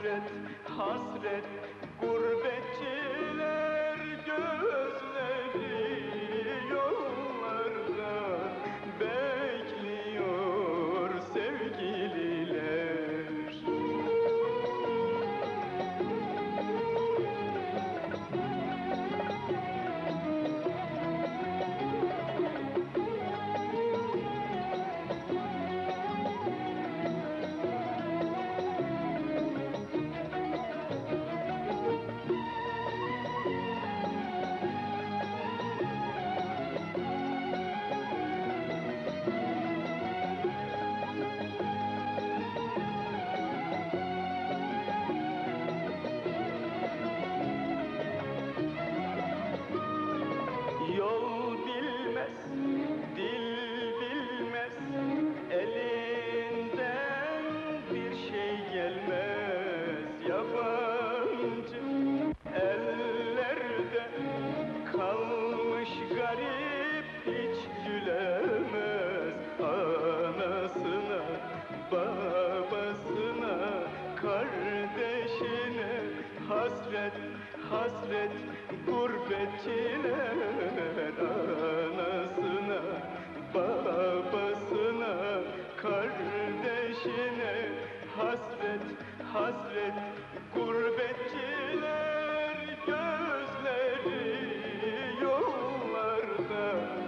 hasret, hasret, gurbetçiler gözleri yollarda bekliyor sevgililer. Yol bilmez, dil bilmez, elinden bir şey gelmez. Yabancı ellerde kalmış garip, hiç gülemez. Anasına, babasına, kardeşine hasret, hasret, gurbetçiler. Anasına, babasına, kardeşine hasret, hasret, gurbetçiler. Gözleri yollarda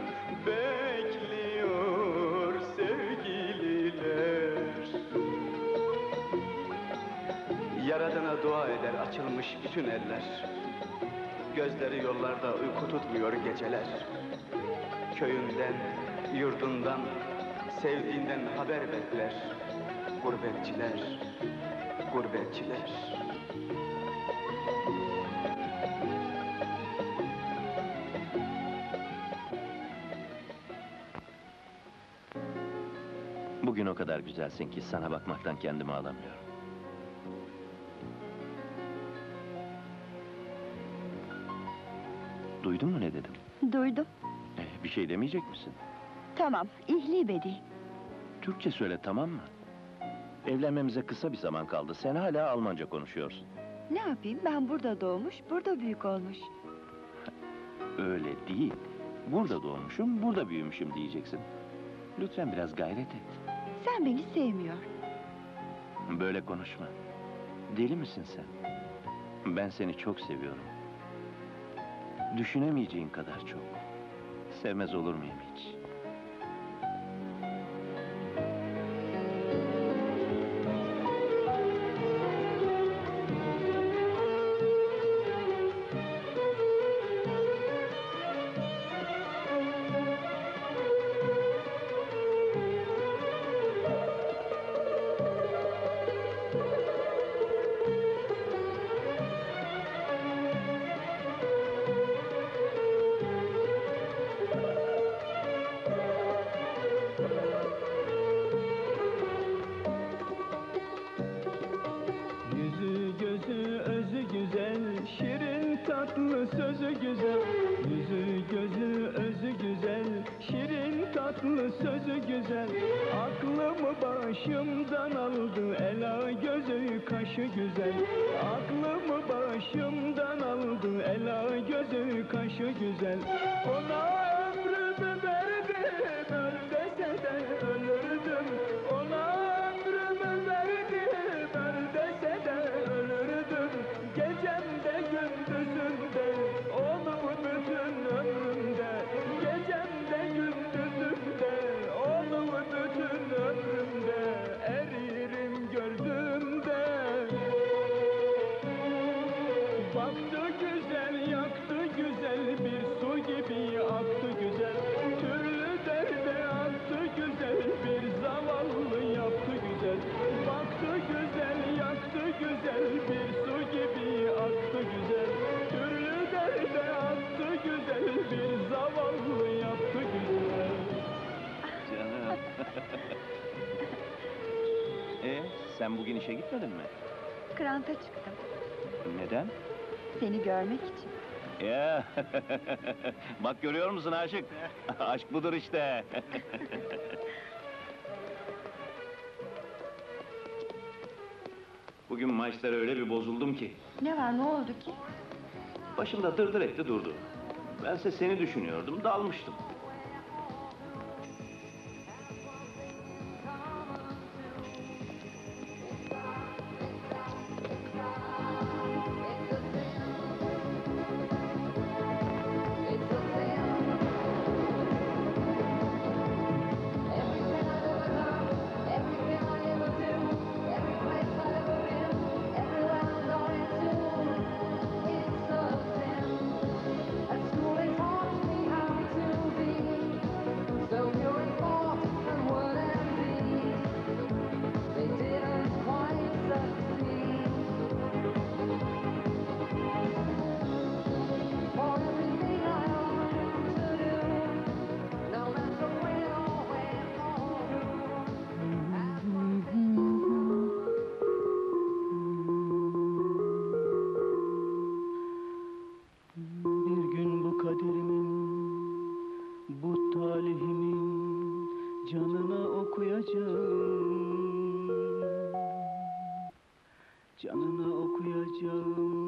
bekliyor sevgililer. Yaradana dua eder açılmış bütün eller. Gözleri yollarda uyku tutmuyor geceler. Köyünden, yurdundan, sevdiğinden haber bekler. Gurbetçiler, gurbetçiler. Bugün o kadar güzelsin ki sana bakmaktan kendimi alamıyorum. Duydun mu ne dedim? Duydum. Bir şey demeyecek misin? Tamam, ihli bedi. Türkçe söyle, tamam mı? Evlenmemize kısa bir zaman kaldı. Sen hala Almanca konuşuyorsun. Ne yapayım, ben burada doğmuş, burada büyük olmuş. Öyle değil. Burada doğmuşum, burada büyümüşüm diyeceksin. Lütfen biraz gayret et. Sen beni sevmiyor. Böyle konuşma. Deli misin sen? Ben seni çok seviyorum. Düşünemeyeceğin kadar çok. Sevmez olur muyum hiç? tatlı sözü güzel, yüzü gözü özü güzel, şirin tatlı sözü güzel. Aklımı başımdan aldı, ela gözü kaşı güzel. Aklımı başımdan aldı, ela gözü kaşı güzel. Ona ömrümü verdim, öl dese de ölürdüm. Ona ömrümü verdim, öl dese de ölürdüm. Gecemde gündüzümde, onu bütün ömrümde. Gecemde gündüzümde, onu bütün ömrümde. Eririm gördüğümde. Baktı güzel, yaktı güzel, bir su gibi aktı güzel. Türlü derde attı güzel, bir zavallı yaptı güzel. Baktı güzel, yaktı güzel, bir su gibi aktı güzel. Türlü derde attı güzel, bir zavallı yaptı güzel. Canım. Sen bugün işe gitmedin mi? Kranta çıktım. Neden? Seni görmek için. Ya, bak görüyor musun aşık? Aşk budur işte. Bugün maçlara öyle bir bozuldum ki. Ne var, ne oldu ki? Başımda dırdır etti durdu. Bense seni düşünüyordum, dalmıştım. Bir gün bu kaderimin, bu talihimin canına okuyacağım. Canına okuyacağım.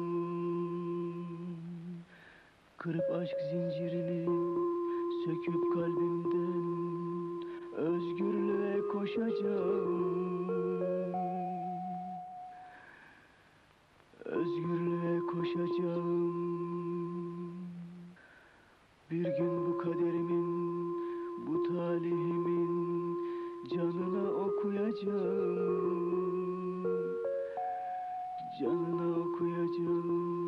Kırıp aşk zincirini, söküp kalbimden özgürlüğe koşacağım. Özgürlüğe koşacağım. Bir gün bu kaderimin, bu talihimin canına okuyacağım. Canına okuyacağım.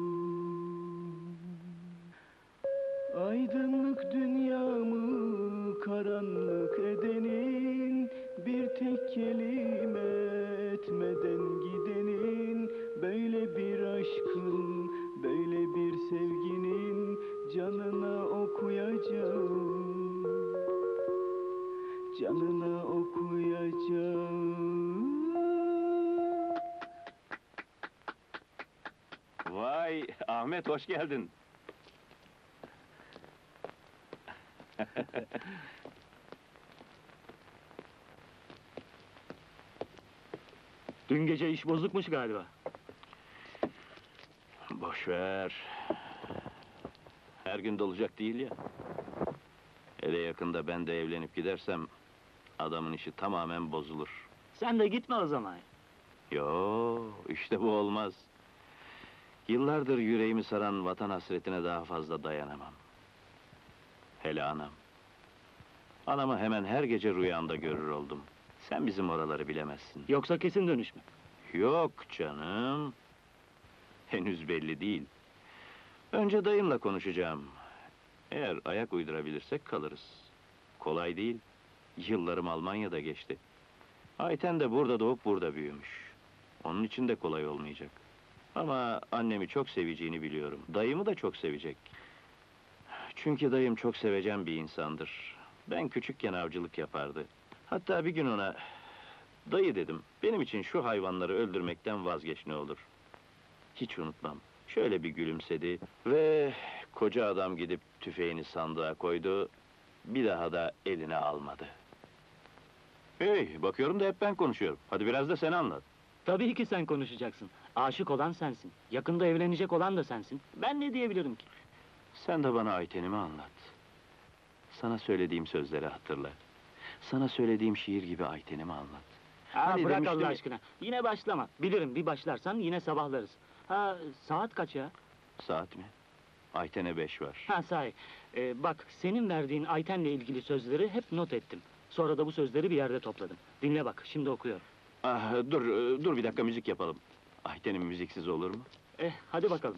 Aydınlık dünyamı karanlık edenin, bir tek kelime etmeden gidenin, böyle bir aşkın, böyle bir sevginin canına okuyacağım. Canına okuyacağım. Vay, Ahmet hoş geldin. Dün gece iş bozukmuş galiba. Boş ver. Her gün dolacak değil ya. Hele yakında ben de evlenip gidersem adamın işi tamamen bozulur. Sen de gitme o zaman. Yo, işte bu olmaz. Yıllardır yüreğimi saran vatan hasretine daha fazla dayanamam. Hele anam. Anamı hemen her gece rüyamda görür oldum. Sen bizim oraları bilemezsin. Yoksa kesin dönüş mü? Yok canım. Henüz belli değil. Önce dayımla konuşacağım. Eğer ayak uydurabilirsek kalırız. Kolay değil. Yıllarım Almanya'da geçti. Ayten de burada doğup burada büyümüş. Onun için de kolay olmayacak. Ama annemi çok seveceğini biliyorum. Dayımı da çok sevecek. Çünkü dayım çok sevecen bir insandır. Ben küçükken avcılık yapardı. Hatta bir gün ona... Dayı dedim, benim için şu hayvanları öldürmekten vazgeç ne olur. Hiç unutmam. Şöyle bir gülümsedi ve koca adam gidip tüfeğini sandığa koydu. Bir daha da eline almadı. Hey, bakıyorum da hep ben konuşuyorum. Hadi biraz da sen anlat. Tabii ki sen konuşacaksın. Aşık olan sensin. Yakında evlenecek olan da sensin. Ben ne diyebilirim ki? Sen de bana Ayten'imi anlat. Sana söylediğim sözleri hatırla. Sana söylediğim şiir gibi Ayten'imi anlat. Ha, Hani bırak demiştim Allah ya- aşkına. Yine başlama. Bilirim, bir başlarsan yine sabahlarız. Ha, saat kaç ya? Saat mi? Ayten'e 5 var. Ha, sahi. Bak, senin verdiğin Ayten'le ilgili sözleri hep not ettim. Sonra da bu sözleri bir yerde topladım. Dinle bak, şimdi okuyorum. Ah, dur bir dakika müzik yapalım. Ayten'im müziksiz olur mu? Hadi bakalım.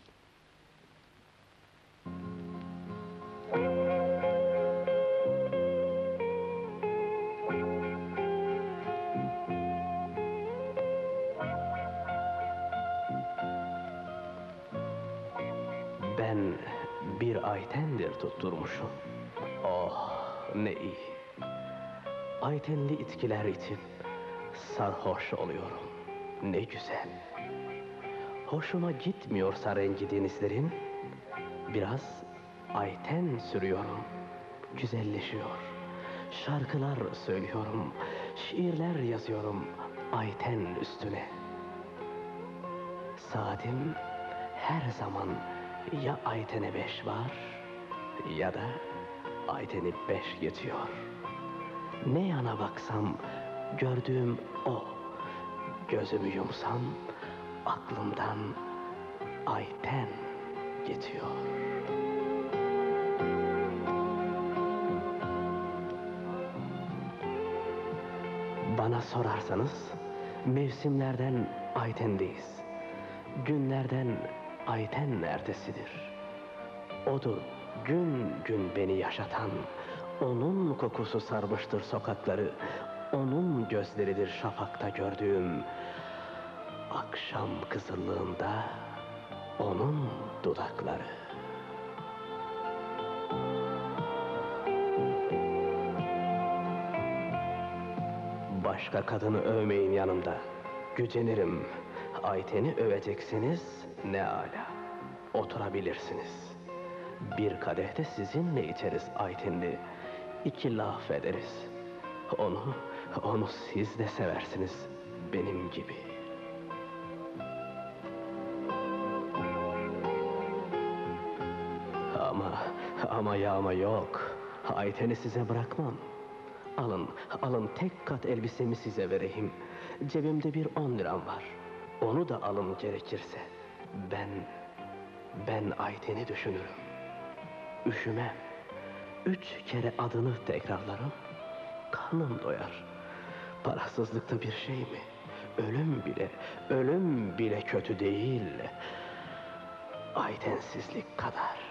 Ben bir Ayten'dir tutturmuşum. Oh, ne iyi. Aytenli içkiler için sarhoş oluyorum. Ne güzel. Hoşuma gitmiyorsa rengi denizlerin, biraz Ayten sürüyorum. Güzelleşiyor. Şarkılar söylüyorum, şiirler yazıyorum Ayten üstüne. Saatim her zaman ya Ayten'e 5 var ya da Ayten'i 5 geçiyor. Ne yana baksam gördüğüm o. Gözümü yumsam aklımdan Ayten geçiyor. Bana sorarsanız mevsimlerden Ayten'deyiz. Günlerden Ayten ertesidir. Odur gün gün beni yaşatan, onun kokusu sarmıştır sokakları, onun gözleridir şafakta gördüğüm, akşam kızıllığında onun dudakları. Başka kadını övmeyin yanımda. Gücenirim. Ayten'i öveceksiniz ne âlâ. Oturabilirsiniz. Bir kadeh de sizinle içeriz Ayten'li. 2 laf ederiz. Onu siz de seversiniz benim gibi. Ama yağma yok. Ayten'i size bırakmam. Alın tek kat elbisemi size vereyim. Cebimde bir 10 liram var. Onu da alın gerekirse. Ben Ayten'i düşünürüm. Üşümem. 3 kere adını tekrarlarım. Karnım doyar. Parasızlıkta bir şey mi? Ölüm bile kötü değil. Aytensizlik kadar.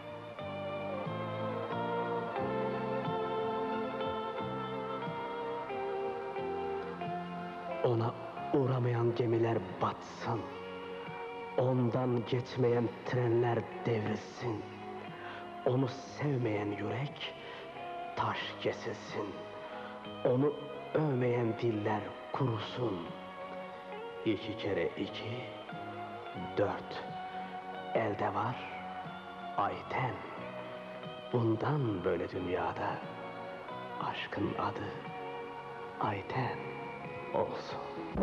Ona uğramayan gemiler batsın. Ondan geçmeyen trenler devrilsin. Onu sevmeyen yürek taş kesilsin. Onu övmeyen diller kurusun. 2 kere 2, 4. Elde var Ayten. Bundan böyle dünyada aşkın adı Ayten olsun.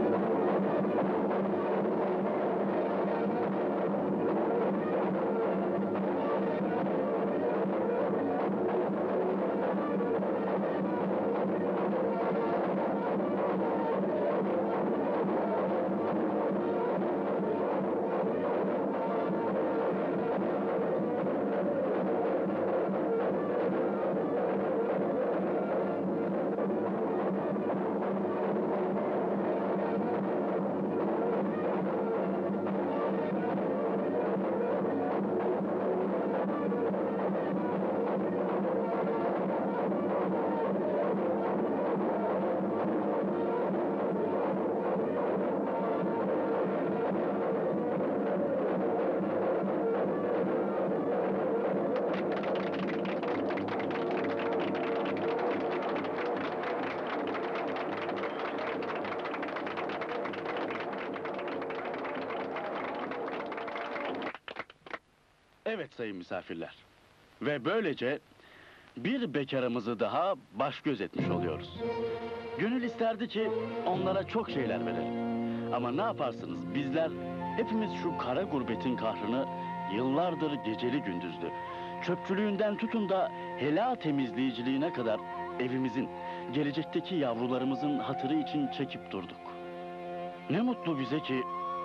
Evet sayın misafirler. Ve böylece bir bekarımızı daha baş göz etmiş oluyoruz. Gönül isterdi ki onlara çok şeyler verelim. Ama ne yaparsınız bizler hepimiz şu kara gurbetin kahrını yıllardır geceli gündüzlü, çöpçülüğünden tutun da helal temizleyiciliğine kadar evimizin, gelecekteki yavrularımızın hatırı için çekip durduk. Ne mutlu bize ki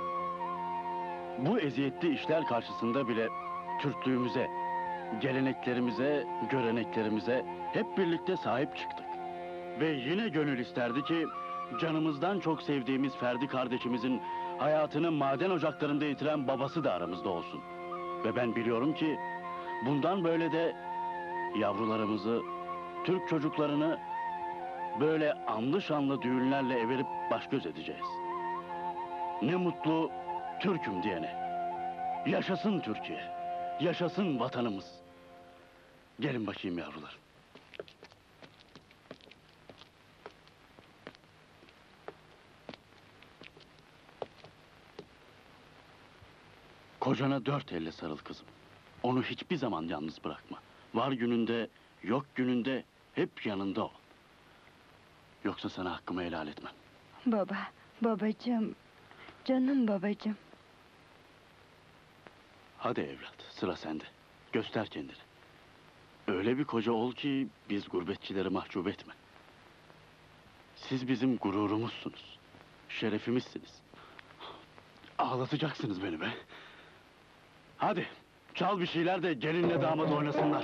bu eziyetli işler karşısında bile Türklüğümüze, geleneklerimize, göreneklerimize hep birlikte sahip çıktık. Ve yine gönül isterdi ki canımızdan çok sevdiğimiz Ferdi kardeşimizin hayatını maden ocaklarında yitiren babası da aramızda olsun. Ve ben biliyorum ki bundan böyle de yavrularımızı, Türk çocuklarını böyle anlı şanlı düğünlerle everip baş göz edeceğiz. Ne mutlu Türk'üm diyene. Yaşasın Türkiye. Yaşasın vatanımız. Gelin bakayım yavrular. Kocana 4 elle sarıl kızım. Onu hiçbir zaman yalnız bırakma. Var gününde, yok gününde hep yanında ol. Yoksa sana hakkımı helal etmem. Babacığım, canım babacığım. Hadi evlat, sıra sende. Göster kendini. Öyle bir koca ol ki biz gurbetçileri mahcup etme. Siz bizim gururumuzsunuz. Şerefimizsiniz. Ağlatacaksınız beni be. Hadi, çal bir şeyler de gelinle damat oynasınlar.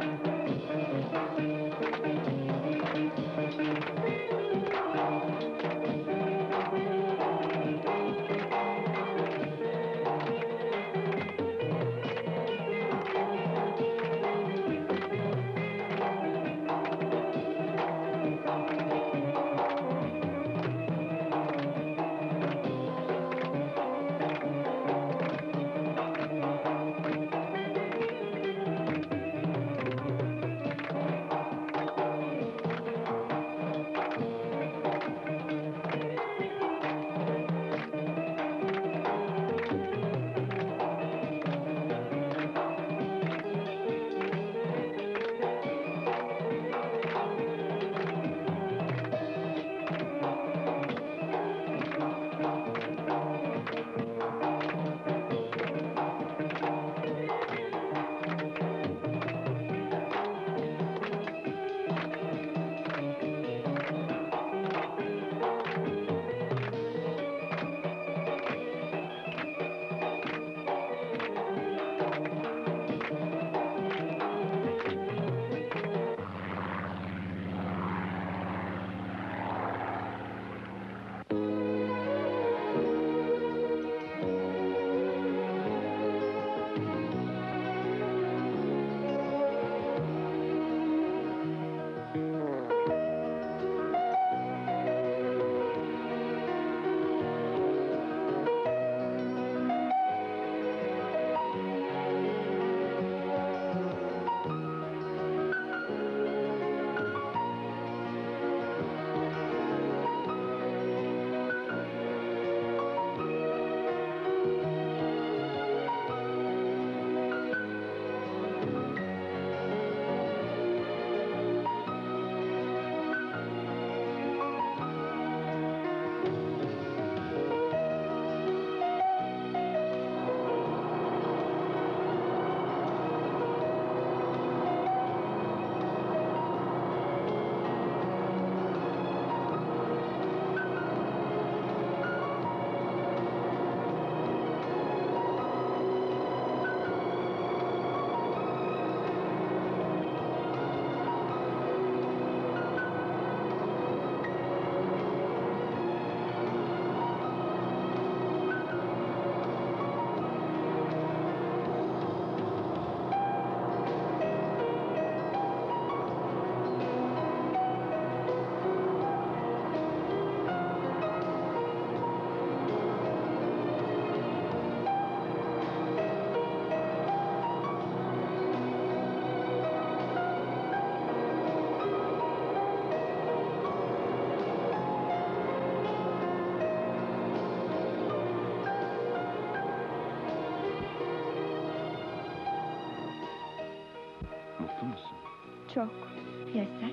Mutlu musun? Çok. Ya sen?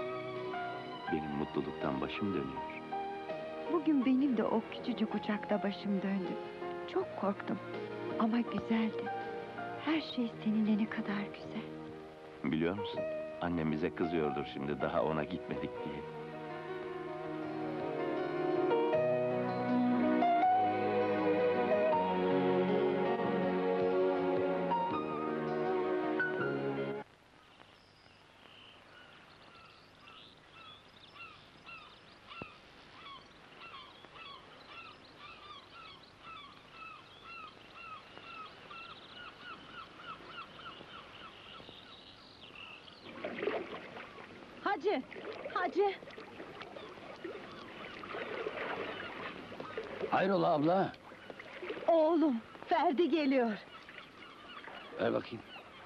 Benim mutluluktan başım dönüyor. Bugün benim de o küçücük uçakta başım döndü. Çok korktum. Ama güzeldi. Her şey seninle ne kadar güzel. Biliyor musun? Annem bize kızıyordur şimdi daha ona gitmedik diye. Hacı! Hacı! Hayrola abla? Oğlum, Ferdi geliyor. Ver bakayım.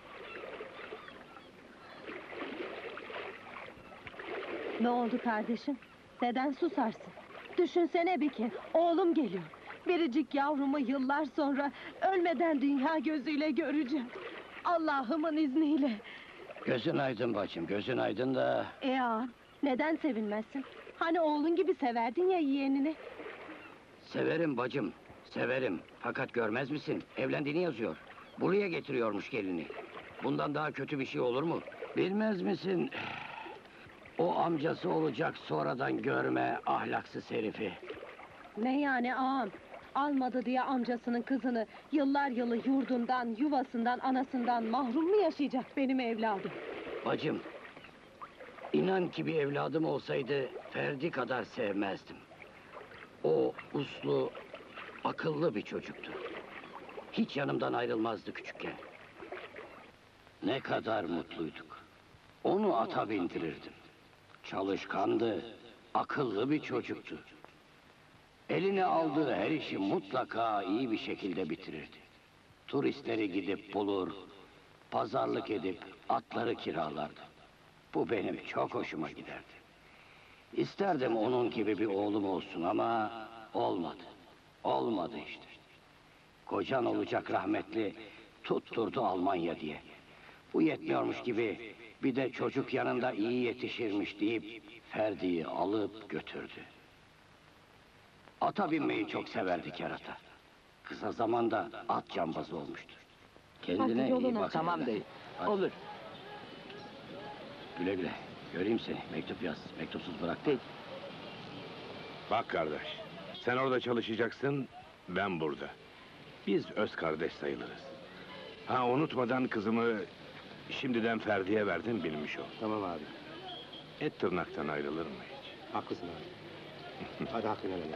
Ne oldu kardeşim? Neden susarsın? Düşünsene bir kez, oğlum geliyor. Biricik yavrumu yıllar sonra ölmeden dünya gözüyle göreceğim. Allah'ımın izniyle. Gözün aydın bacım, gözün aydın da... Ağa, neden sevinmezsin? Hani oğlun gibi severdin ya yeğenini. Severim bacım, severim. Fakat görmez misin? Evlendiğini yazıyor. Buraya getiriyormuş gelini. Bundan daha kötü bir şey olur mu? Bilmez misin? O amcası olacak sonradan görme ahlaksız herifi. Ne yani ağam? Almadı diye amcasının kızını yıllar yılı yurdundan, yuvasından, anasından mahrum mu yaşayacak benim evladım? Bacım, inan ki bir evladım olsaydı Ferdi kadar sevmezdim. O uslu, akıllı bir çocuktu. Hiç yanımdan ayrılmazdı küçükken. Ne kadar mutluyduk. Onu ata bindirirdim. Çalışkandı, akıllı bir çocuktu. Eline aldığı her işi mutlaka iyi bir şekilde bitirirdi. Turistleri gidip bulur, pazarlık edip atları kiralardı. Bu benim çok hoşuma giderdi. İsterdim onun gibi bir oğlum olsun ama olmadı. Olmadı işte. Kocan olacak rahmetli tutturdu Almanya diye. Bu yetmiyormuş gibi bir de çocuk yanında iyi yetişirmiş deyip Ferdi'yi alıp götürdü. Ata binmeyi çok severdi kerata. Kısa zamanda at cambazı olmuştu. Kendine Hadi iyi yoluna. bak. Tamam dayı. Hadi. Olur. Güle güle. Göreyim seni. Mektup yaz. Mektupsuz bırak. Peki. Bak kardeş, sen orada çalışacaksın, ben burada. Biz öz kardeş sayılırız. Ha unutmadan kızımı şimdiden Ferdi'ye verdim bilmiş ol. Tamam abi. Et tırnaktan ayrılır mı hiç? Haklısın abi. Hadi hakkını helal et.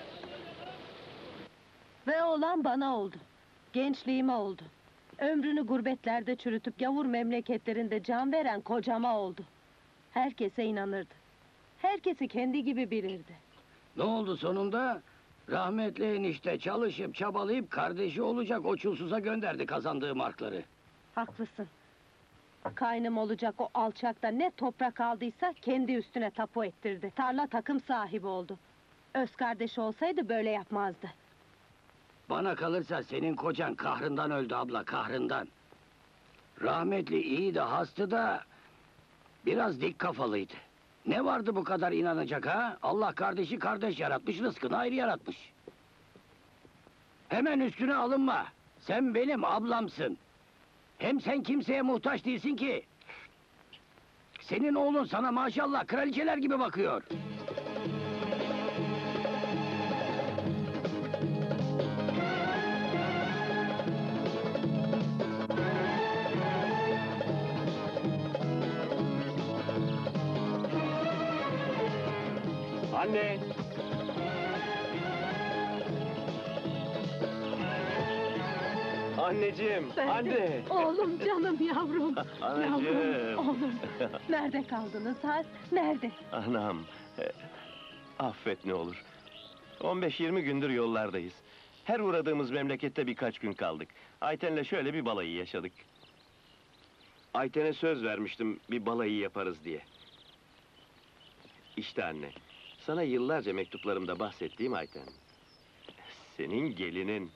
Ve olan bana oldu. Gençliğime oldu. Ömrünü gurbetlerde çürütüp gavur memleketlerinde can veren kocama oldu. Herkese inanırdı. Herkesi kendi gibi bilirdi. Ne oldu sonunda? Rahmetli enişte çalışıp çabalayıp kardeşi olacak o çulsuza gönderdi kazandığı markları. Haklısın. Kaynım olacak o alçak da ne toprak aldıysa kendi üstüne tapu ettirdi. Tarla takım sahibi oldu. Öz kardeşi olsaydı böyle yapmazdı. Bana kalırsa senin kocan kahrından öldü abla, kahrından. Rahmetli iyi de hastı da biraz dik kafalıydı. Ne vardı bu kadar inanacak ha? Allah kardeşi kardeş yaratmış, rızkını ayrı yaratmış. Hemen üstüne alınma. Sen benim ablamsın. Hem sen kimseye muhtaç değilsin ki. Senin oğlun sana maşallah kraliçeler gibi bakıyor. Anne! Anneciğim, anne! Oğlum, canım, yavrum. Anacığım! Yavrum, oğlum. Nerede kaldınız ha? Nerede? Anam, affet ne olur. 15-20 gündür yollardayız. Her uğradığımız memlekette birkaç gün kaldık. Ayten'le şöyle bir balayı yaşadık. Ayten'e söz vermiştim bir balayı yaparız diye. İşte anne, sana yıllarca mektuplarımda bahsettiğim Ayten. Senin gelinin.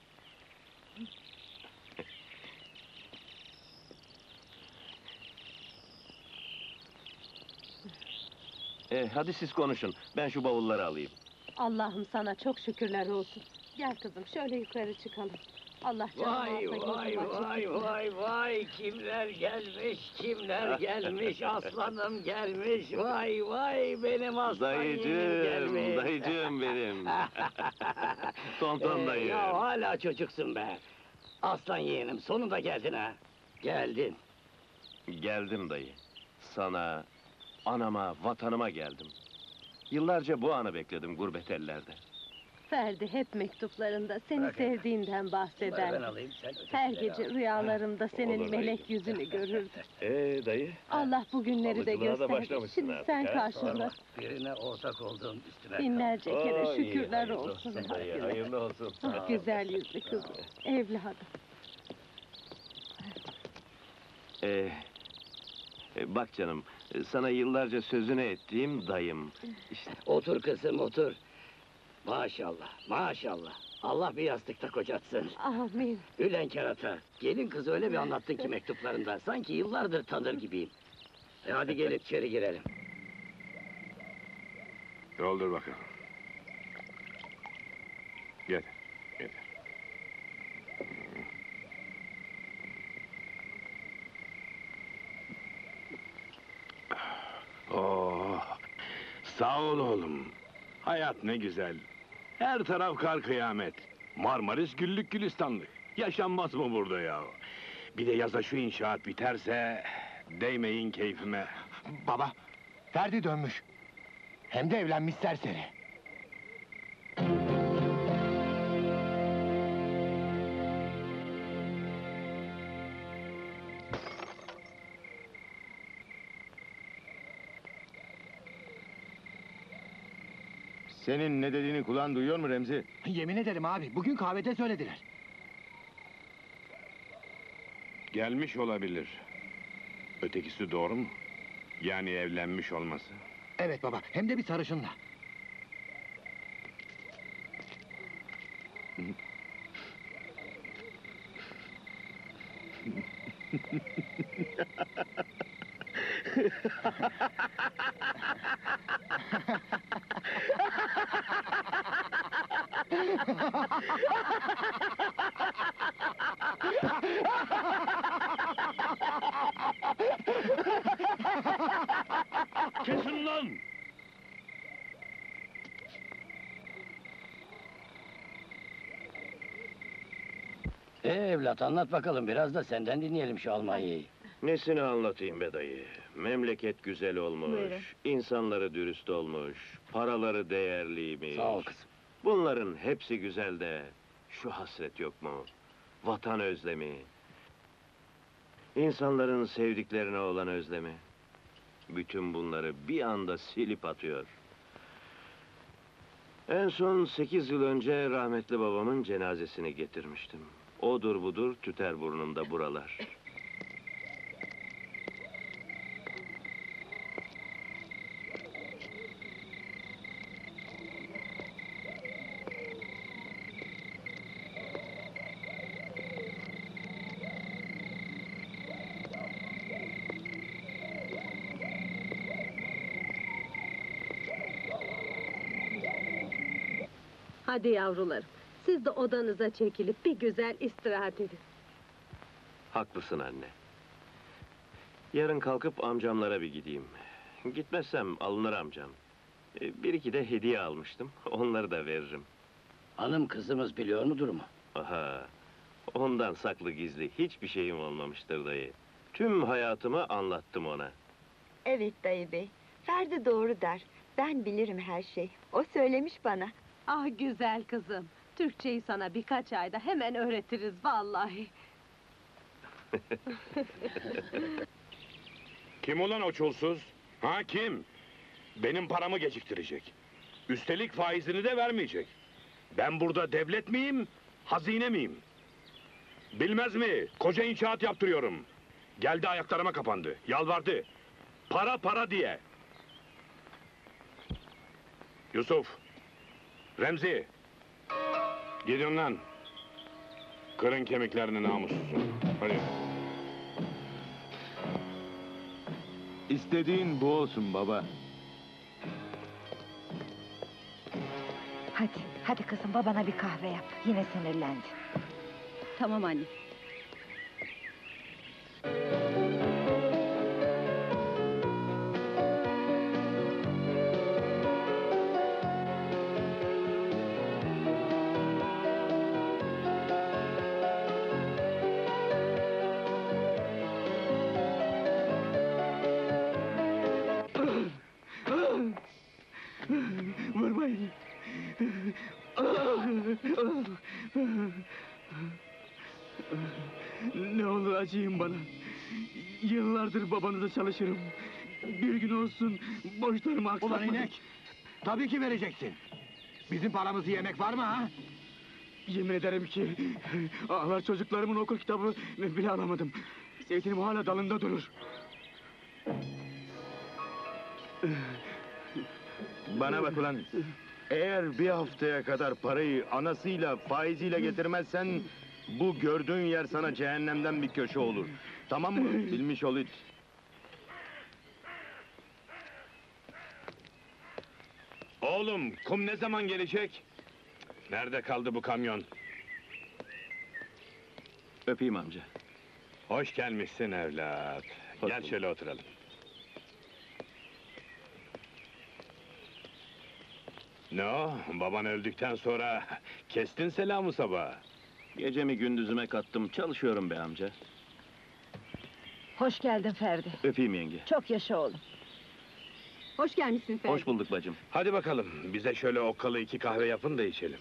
Hadi siz konuşun, ben şu bavulları alayım. Allah'ım sana çok şükürler olsun. Gel kızım, şöyle yukarı çıkalım. Allah canını Vay alsa vay gözüm açık vay tutsun. vay vay kimler gelmiş aslanım gelmiş vay vay benim aslan yeğenim Dayıcığım, gelmiş. dayıcığım benim. Tonton dayı. Ya hala çocuksun be. Aslan yeğenim sonunda geldin ha. Geldin. Geldim dayı. Sana, anama, vatanıma geldim. Yıllarca bu anı bekledim gurbet ellerde. Ferdi hep mektuplarında seni Bırak sevdiğinden Ben bahseder. alayım sen Her ötekileri gece al. rüyalarımda senin Olur melek dayı. yüzünü görürdüm. Dayı? Allah bu günleri de Alıcılığa da gösterdi. başlamışsın Şimdi artık, sen ha? karşıla. Birine ortak olduğum üstüne Binlerce kere Oo, iyi, şükürler hayırlı olsun. dayı, Hakkına. hayırlı olsun. Ah, güzel yüzlü kızım, evladım. Bak canım, sana yıllarca sözünü ettiğim dayım. İşte Otur kızım otur. Maşallah maşallah. Allah bir yastıkta kocatsın. Amin. Ülen kerata. Gelin kız öyle bir anlattın ki mektuplarında. Sanki yıllardır tanır gibiyim. Hadi gel içeri girelim. Doldur bakalım. Gel, gel. ol oğlum. Hayat ne güzel. Her taraf kar kıyamet. Marmaris güllük gülistanlık. Yaşanmaz mı burada ya? Bir de yaza şu inşaat biterse... ...değmeyin keyfime. Baba, Ferdi dönmüş. Hem de evlenmiş serseri. Senin ne dediğini kulağın duyuyor mu Remzi? Yemin ederim abi, bugün kahvede söylediler. Gelmiş olabilir. Ötekisi doğru mu? Yani evlenmiş olması. Evet baba, hem de bir sarışınla. Kesin lan! Evlat anlat bakalım, biraz da senden dinleyelim şu Almanya'yı. Nesini anlatayım be dayı? Memleket güzel olmuş, Buyurun. insanları dürüst olmuş, paraları değerliymiş. Sağ ol kızım. Bunların hepsi güzel de şu hasret yok mu? Vatan özlemi. İnsanların sevdiklerine olan özlemi. Bütün bunları bir anda silip atıyor. En son 8 yıl önce rahmetli babamın cenazesini getirmiştim. Odur budur tüter burnumda buralar. Hadi yavrularım, siz de odanıza çekilip bir güzel istirahat edin. Haklısın anne. Yarın kalkıp amcamlara bir gideyim. Gitmezsem alınır amcam. Bir iki de hediye almıştım. Onları da veririm. Hanım kızımız biliyor mu durumu? Aha. Ondan saklı gizli hiçbir şeyim olmamıştır dayı. Tüm hayatımı anlattım ona. Evet dayı bey. Ferdi doğru der. Ben bilirim her şey. O söylemiş bana. Ah güzel kızım, Türkçeyi sana birkaç ayda hemen öğretiriz vallahi. Kim olan o çulsuz? Ha kim? Benim paramı geciktirecek. Üstelik faizini de vermeyecek. Ben burada devlet miyim, hazine miyim? Bilmez mi? Koca inşaat yaptırıyorum. Geldi ayaklarıma kapandı, yalvardı. Para para diye. Yusuf, Remzi, gidin lan. Kırın kemiklerini namussuzum. Hadi. İstediğin bu olsun baba. Hadi kızım babana bir kahve yap. Yine sinirlendi. Tamam anne. Vurmayın. Ne olur acıyın bana. Yıllardır babanıza çalışırım. Bir gün olsun borçlarımı Ulan aksatmadım. inek, tabii ki vereceksin. Bizim paramızı yemek var mı ha? Yemin ederim ki ağlar çocuklarımın okul kitabı bile alamadım. Zeytinim hala dalında durur. Bana bak ulan. Eğer bir haftaya kadar parayı anasıyla faiziyle getirmezsen... ...bu gördüğün yer sana cehennemden bir köşe olur. Tamam mı? Bilmiş ol it. Oğlum, kum ne zaman gelecek? Nerede kaldı bu kamyon? Öpeyim amca. Hoş gelmişsin evlat. Hoş Gel bulduk. şöyle oturalım. Ne o? Baban öldükten sonra kestin selamı sabah. Gecemi gündüzüme kattım, çalışıyorum be amca. Hoş geldin Ferdi. Öpeyim yenge. Çok yaşa oğlum. Hoş gelmişsin Ferdi. Hoş bulduk bacım. Hadi bakalım, bize şöyle okkalı 2 kahve yapın da içelim.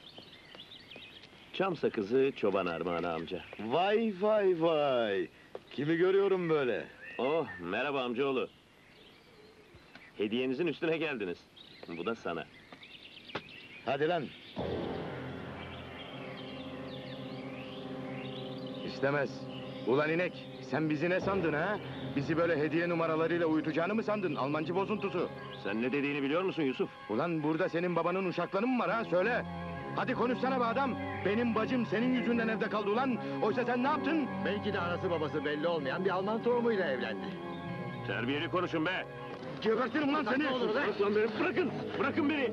Çam sakızı çoban armağanı amca. Vay vay vay! Kimi görüyorum böyle? Oh, merhaba amcaoğlu. Hediyenizin üstüne geldiniz. Bu da sana. Hadi lan! İstemez. Ulan inek, sen bizi ne sandın ha? Bizi böyle hediye numaralarıyla uyutacağını mı sandın? Almancı bozuntusu. Sen ne dediğini biliyor musun Yusuf? Ulan burada senin babanın uşakları mı var ha? Söyle! Hadi konuşsana be adam! Benim bacım senin yüzünden evde kaldı ulan! Oysa sen ne yaptın? Belki de anası babası belli olmayan bir Alman tohumuyla evlendi. Terbiyeli konuşun be! Gebertirim ulan seni! Bırak lan beni, bırakın! Bırakın beni!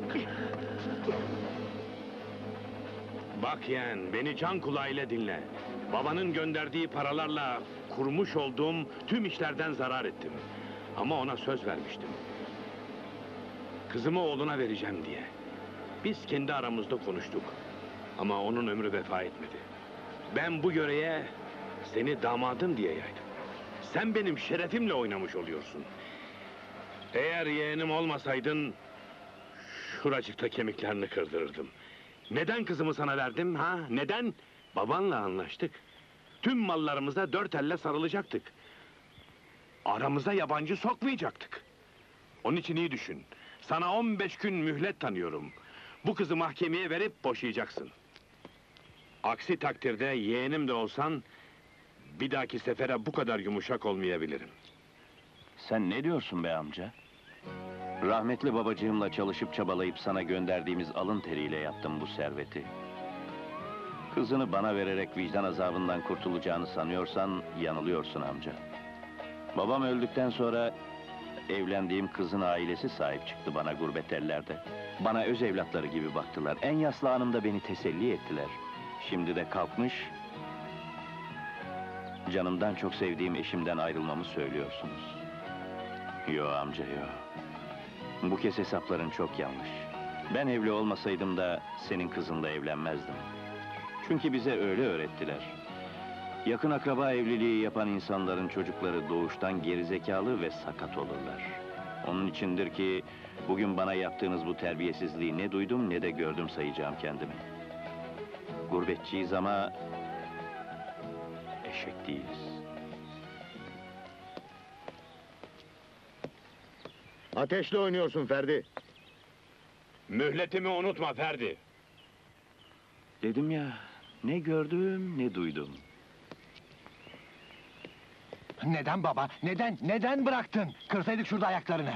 Bak yeğen, beni can kulağıyla dinle. Babanın gönderdiği paralarla kurmuş olduğum tüm işlerden zarar ettim. Ama ona söz vermiştim. Kızımı oğluna vereceğim diye. Biz kendi aramızda konuştuk. Ama onun ömrü vefa etmedi. Ben bu yöreye seni damadım diye yaydım. Sen benim şerefimle oynamış oluyorsun. Eğer yeğenim olmasaydın şuracıkta kemiklerini kırdırırdım. Neden kızımı sana verdim ha? Neden? Babanla anlaştık. Tüm mallarımıza 4 elle sarılacaktık. Aramıza yabancı sokmayacaktık. Onun için iyi düşün. Sana 15 gün mühlet tanıyorum. Bu kızı mahkemeye verip boşayacaksın. Aksi takdirde yeğenim de olsan bir dahaki sefere bu kadar yumuşak olmayabilirim. Sen ne diyorsun be amca? Rahmetli babacığımla çalışıp çabalayıp sana gönderdiğimiz alın teriyle yaptım bu serveti. Kızını bana vererek vicdan azabından kurtulacağını sanıyorsan yanılıyorsun amca. Babam öldükten sonra evlendiğim kızın ailesi sahip çıktı bana gurbet ellerde. Bana öz evlatları gibi baktılar. En yaslı anımda beni teselli ettiler. Şimdi de kalkmış, canımdan çok sevdiğim eşimden ayrılmamı söylüyorsunuz. Yo amca yo. Bu kez hesapların çok yanlış. Ben evli olmasaydım da senin kızınla evlenmezdim. Çünkü bize öyle öğrettiler. Yakın akraba evliliği yapan insanların çocukları doğuştan gerizekalı ve sakat olurlar. Onun içindir ki bugün bana yaptığınız bu terbiyesizliği ne duydum ne de gördüm sayacağım kendimi. Gurbetçiyiz ama eşek değiliz. Ateşle oynuyorsun Ferdi. Mühletimi unutma Ferdi. Dedim ya, ne gördüm ne duydum. Neden baba? Neden? Neden bıraktın? Kırsaydık şurada ayaklarını.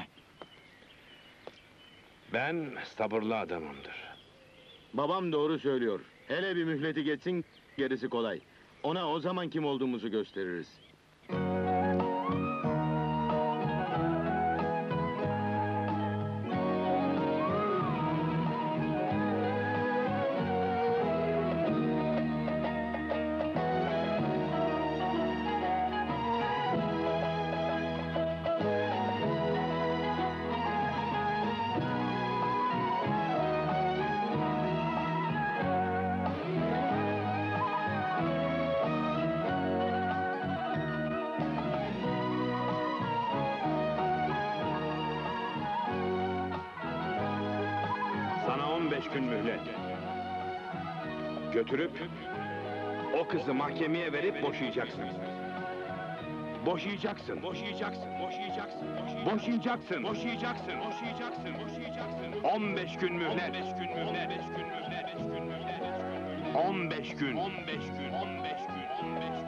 Ben sabırlı adamımdır. Babam doğru söylüyor. Hele bir mühleti geçsin, gerisi kolay. Ona o zaman kim olduğumuzu gösteririz. Sana 15 gün mühlet. Götürüp o kızı mahkemeye verip boşayacaksın. Boşayacaksın. Boşayacaksın. Boşayacaksın. Boşayacaksın. Boşayacaksın. Boşayacaksın. Boşayacaksın. 15 gün mühlet. 15 gün mühlet. 15 gün mühlet. 15 gün. 15 gün. 15 gün. 15 gün.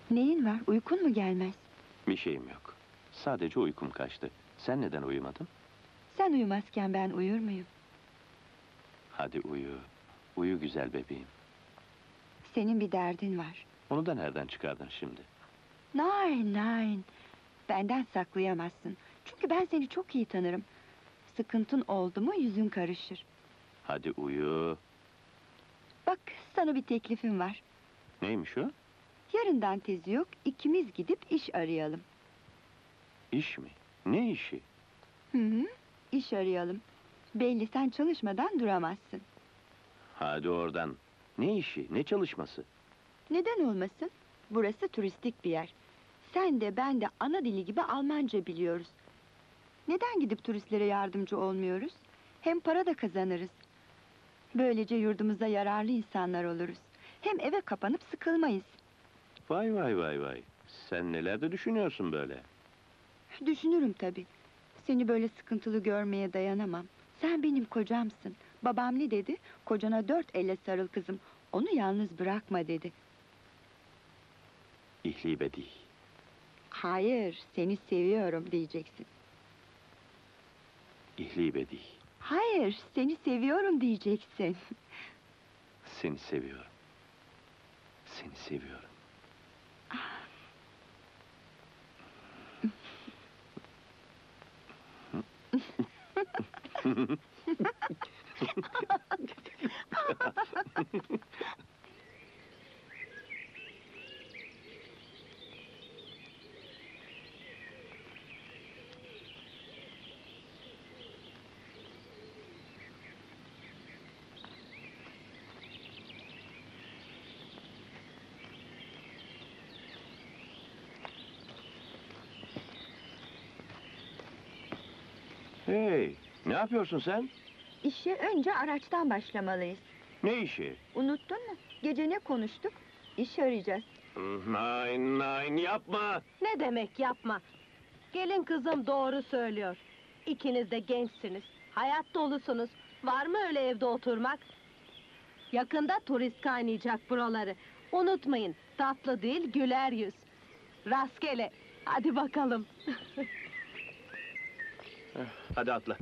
Neyin var? Uykun mu gelmez? Bir şeyim yok. Sadece uykum kaçtı. Sen neden uyumadın? Sen uyumazken ben uyur muyum? Hadi uyu. Uyu güzel bebeğim. Senin bir derdin var. Onu da nereden çıkardın şimdi? Nein, nein. Benden saklayamazsın. Çünkü ben seni çok iyi tanırım. Sıkıntın oldu mu yüzün karışır. Hadi uyu. Bak, sana bir teklifim var. Neymiş o? Yarından tezi yok, ikimiz gidip iş arayalım. İş mi? Ne işi? Hı hı, iş arayalım. Belli sen çalışmadan duramazsın. Hadi oradan. Ne işi? Ne çalışması? Neden olmasın? Burası turistik bir yer. Sen de ben de ana dili gibi Almanca biliyoruz. Neden gidip turistlere yardımcı olmuyoruz? Hem para da kazanırız. Böylece yurdumuza yararlı insanlar oluruz. Hem eve kapanıp sıkılmayız. Vay vay vay vay. Sen neler de düşünüyorsun böyle? Düşünürüm tabii. Seni böyle sıkıntılı görmeye dayanamam. Sen benim kocamsın. Babam ne dedi? Kocana 4 elle sarıl kızım. Onu yalnız bırakma dedi. İhlibe değil. Hayır, seni seviyorum diyeceksin. İhlibe değil. Hayır, seni seviyorum diyeceksin. Seni seviyorum. Seni seviyorum. Hey, ne yapıyorsun sen? İşe önce araçtan başlamalıyız. Ne işi? Unuttun mu? Gece ne konuştuk? İş arayacağız. Nein, nein, yapma! Ne demek yapma? Gelin kızım doğru söylüyor. İkiniz de gençsiniz. Hayat dolusunuz. Var mı öyle evde oturmak? Yakında turist kaynayacak buraları. Unutmayın, tatlı dil güler yüz. Rastgele. Hadi bakalım. Hadi atla.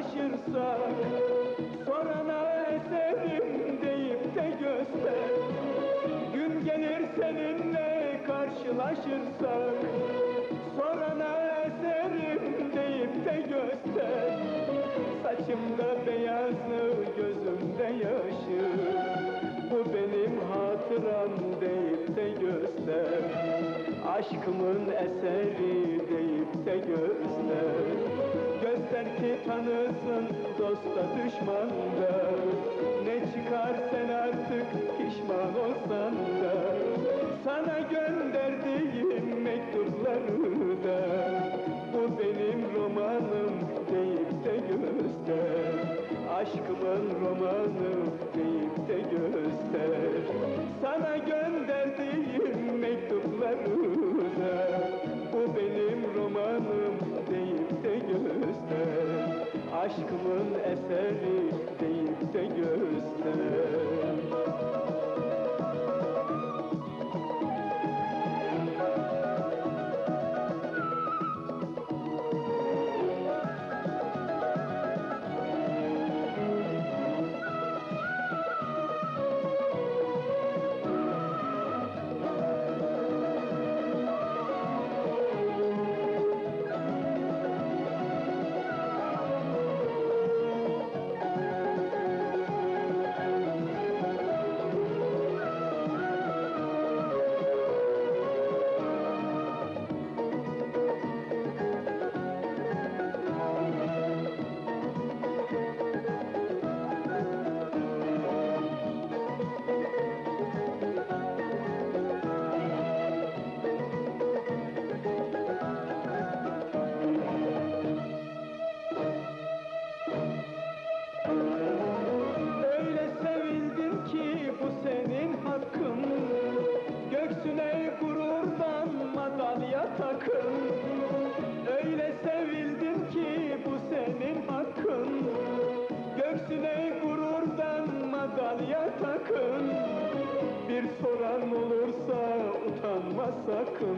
karşılaşırsak, sorana eserim deyip de göster. Gün gelir seninle karşılaşırsak, sorana eserim deyip de göster. Saçımda beyazı, gözümde yaşı, bu benim hatıram deyip de göster. Aşkımın eseri deyip de göster. Göster ki tanısın dosta düşmanda. Ne çıkar sen artık pişman olsan da. Sana gönderdiğim mektupları da, bu benim romanım deyip de göster. Aşkımın romanı deyip de göster. Sana gönderdiğim mektupları da, bu benim romanım deyip de göster. Aşkımın eseri deyip de göster. Öyle sevildim ki bu senin hakkın, göksüne gururdan madalya takın. Öyle sevildim ki bu senin hakkın, göksüne gururdan madalya takın. Bir soran olursa utanma sakın,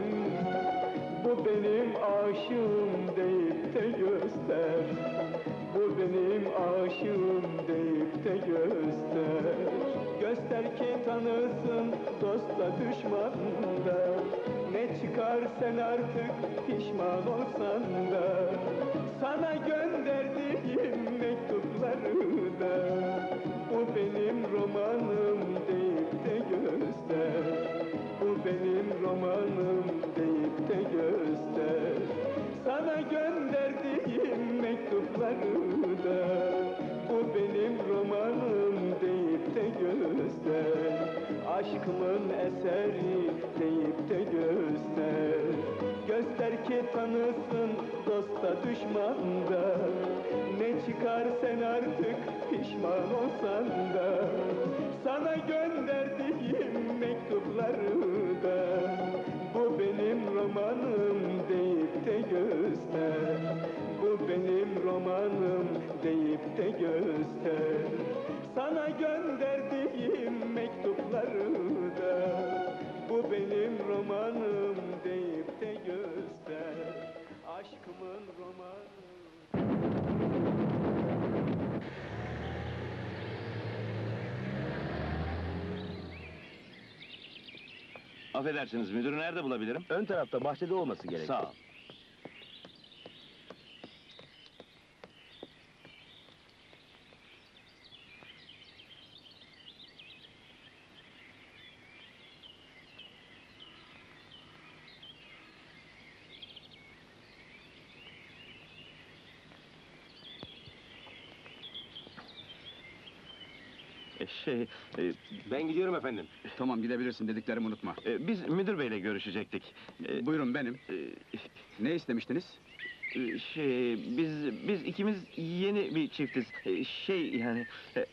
bu benim aşığım deyip de göster. Bu benim aşığım deyip de göster. Göster ki tanısın dosta düşmanda. Ne çıkar sen artık pişman olsan da. Sana gönderdiğim mektupları da, bu benim romanım deyip de göster. Bu benim romanım deyip de göster. Sana gönderdiğim mektupları da, bu benim romanım deyip de göster. Aşkımın eseri deyip de göster. Göster ki tanısın dosta düşmanda. Ne çıkar sen artık pişman olsan da. Sana gönderdiğim mektupları da, bu benim romanım deyip de göster. Bu benim romanım deyip de göster. Sana gönderdiğim mektupları da, bu benim romanım deyip de göster. Aşkımın romanı. Affedersiniz, müdürü nerede bulabilirim? Ön tarafta bahçede olması gerek. Sağ ol. Ben gidiyorum efendim. Tamam gidebilirsin, dediklerimi unutma. Biz müdür beyle görüşecektik. Buyurun benim. Ne istemiştiniz? Biz ikimiz yeni bir çiftiz. Yani...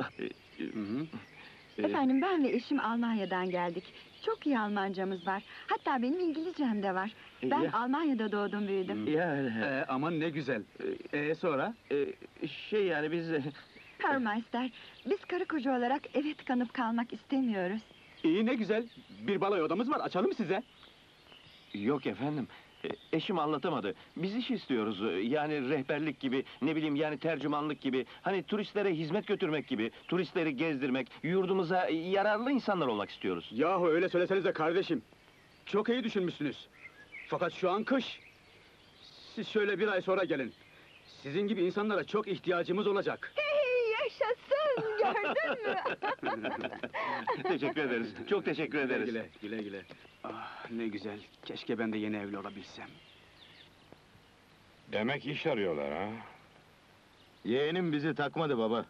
Efendim ben ve eşim Almanya'dan geldik. Çok iyi Almancamız var. Hatta benim İngilizcem de var. Ben Almanya'da doğdum büyüdüm. Aman ne güzel. Sonra? Yani biz... Herr Meister, biz karı koca olarak eve tıkanıp kalmak istemiyoruz. İyi ne güzel. Bir balay odamız var, açalım size. Yok efendim. Eşim anlatamadı. Biz iş istiyoruz. Yani rehberlik gibi, ne bileyim yani tercümanlık gibi. Hani turistlere hizmet götürmek gibi, turistleri gezdirmek, yurdumuza yararlı insanlar olmak istiyoruz. Yahu öyle söylesenize kardeşim. Çok iyi düşünmüşsünüz. Fakat şu an kış. Siz şöyle bir ay sonra gelin. Sizin gibi insanlara çok ihtiyacımız olacak. Hey, yaşasın, gördün mü? Teşekkür ederiz. Çok teşekkür ederiz. Güle güle, güle güle. Ah ne güzel. Keşke ben de yeni evli olabilsem. Demek iş arıyorlar ha? Yeğenim bizi takmadı baba.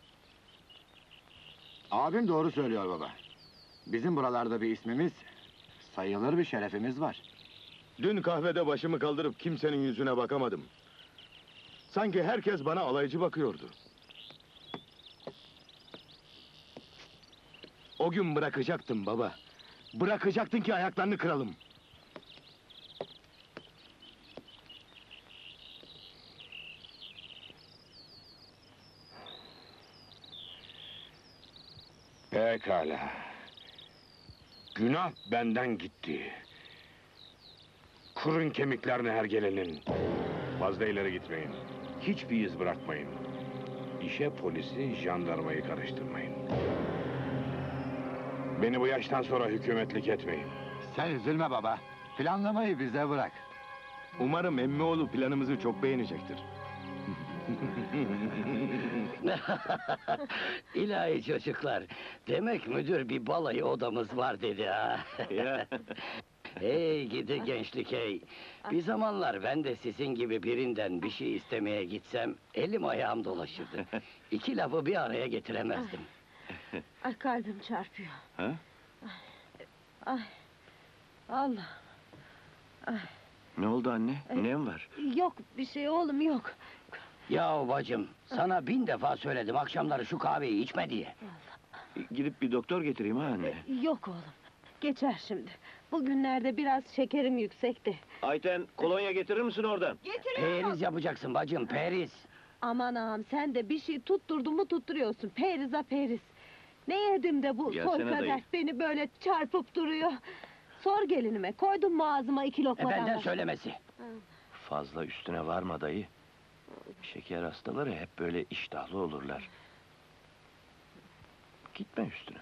Abim doğru söylüyor baba. Bizim buralarda bir ismimiz, sayılır bir şerefimiz var. Dün kahvede başımı kaldırıp kimsenin yüzüne bakamadım. Sanki herkes bana alaycı bakıyordu. O gün bırakacaktım baba. Bırakacaktın ki ayaklarını kıralım. Pekala. Günah benden gitti. Kırın kemiklerini hergelenin. Fazla ileri gitmeyin. Hiçbir iz bırakmayın. İşe polisi, jandarmayı karıştırmayın. Beni bu yaştan sonra hükümetlik etmeyin. Sen üzülme baba. Planlamayı bize bırak. Umarım emmioğlu planımızı çok beğenecektir. İlahi çocuklar. Demek müdür bir balayı odamız var dedi ha. Ya. Hey gidi gençlik hey. Bir zamanlar ben de sizin gibi birinden bir şey istemeye gitsem elim ayağım dolaşırdı. İki lafı bir araya getiremezdim. Ay kalbim çarpıyor. Ha? Ay. Allah. Ay. Ne oldu anne? Ne var? Yok bir şey oğlum yok. Yahu bacım, sana 1000 defa söyledim akşamları şu kahveyi içme diye. Gidip bir doktor getireyim ha anne. Yok oğlum. Geçer şimdi. Bugünlerde biraz şekerim yüksekti. Ayten, kolonya getirir misin oradan? Periz yapacaksın bacım, periz. Aman ağam sen de bir şey tutturdun mu tutturuyorsun. Periza periz. Ne yedim de bu Gelsene soyka dayı. dert beni böyle çarpıp duruyor. Sor gelinime, koydum mu ağzıma 2 lokmadan Benden başka? söylemesi. Fazla üstüne varma dayı. Şeker hastaları hep böyle iştahlı olurlar. Gitme üstüne.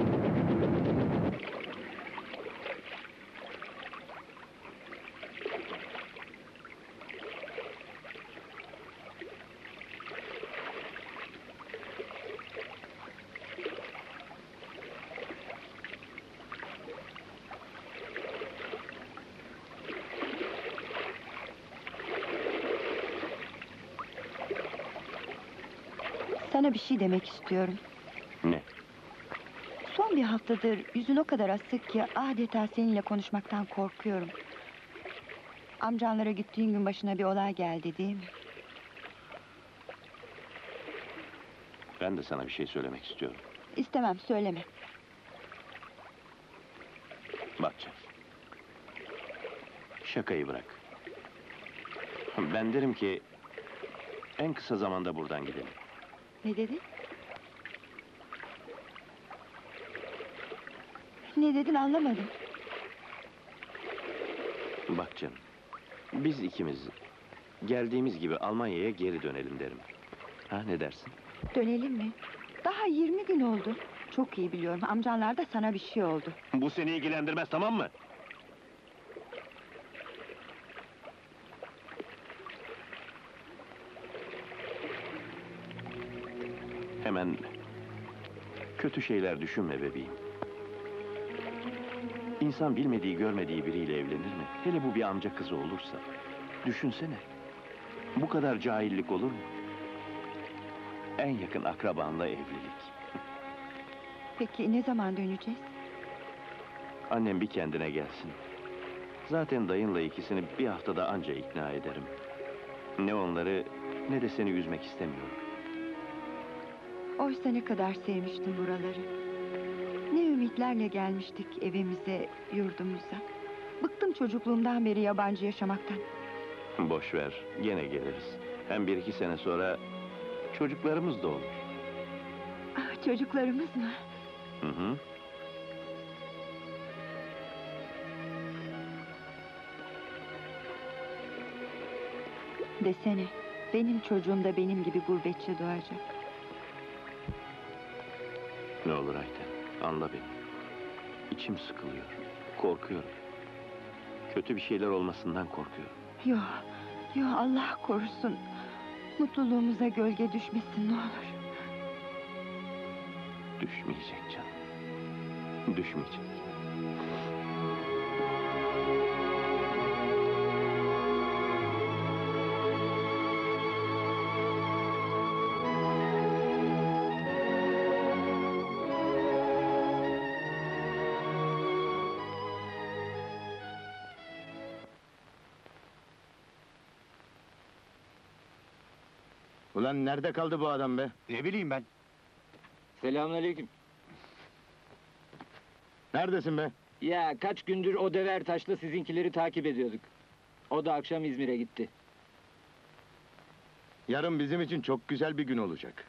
Sana bir şey demek istiyorum. Ne? Son bir haftadır yüzün o kadar asık ki adeta seninle konuşmaktan korkuyorum. Amcanlara gittiğin gün başına bir olay geldi değil mi? Ben de sana bir şey söylemek istiyorum. İstemem, söyleme. Bak canım. Şakayı bırak. Ben derim ki en kısa zamanda buradan gidelim. Ne dedin? Ne dedin anlamadım. Bak canım. Biz ikimiz geldiğimiz gibi Almanya'ya geri dönelim derim. Ha ne dersin? Dönelim mi? Daha 20 gün oldu. Çok iyi biliyorum. Amcanlarda sana bir şey oldu. Bu seni ilgilendirmez, tamam mı? Hemen kötü şeyler düşünme bebeğim. İnsan bilmediği, görmediği biriyle evlenir mi? Hele bu bir amca kızı olursa. Düşünsene. Bu kadar cahillik olur mu? En yakın akrabanla evlilik. Peki ne zaman döneceğiz? Annem bir kendine gelsin. Zaten dayınla ikisini bir haftada anca ikna ederim. Ne onları ne de seni üzmek istemiyorum. Oysa ne kadar sevmiştim buraları. Ne ümitlerle gelmiştik evimize, yurdumuza. Bıktım çocukluğumdan beri yabancı yaşamaktan. Boş ver, gene geliriz. Hem 1-2 sene sonra çocuklarımız da olur. Ah, çocuklarımız mı? Hı hı. Desene, benim çocuğum da benim gibi gurbetçi doğacak. Ne olur Ayten, anla beni. İçim sıkılıyor, korkuyorum. Kötü bir şeyler olmasından korkuyorum. Yok, yok Allah korusun. Mutluluğumuza gölge düşmesin ne olur. Düşmeyecek canım, düşmeyecek. Ulan nerede kaldı bu adam be? Ne bileyim ben. Selamünaleyküm. Neredesin be? Ya kaç gündür o deve Ertaş'la sizinkileri takip ediyorduk. O da akşam İzmir'e gitti. Yarın bizim için çok güzel bir gün olacak.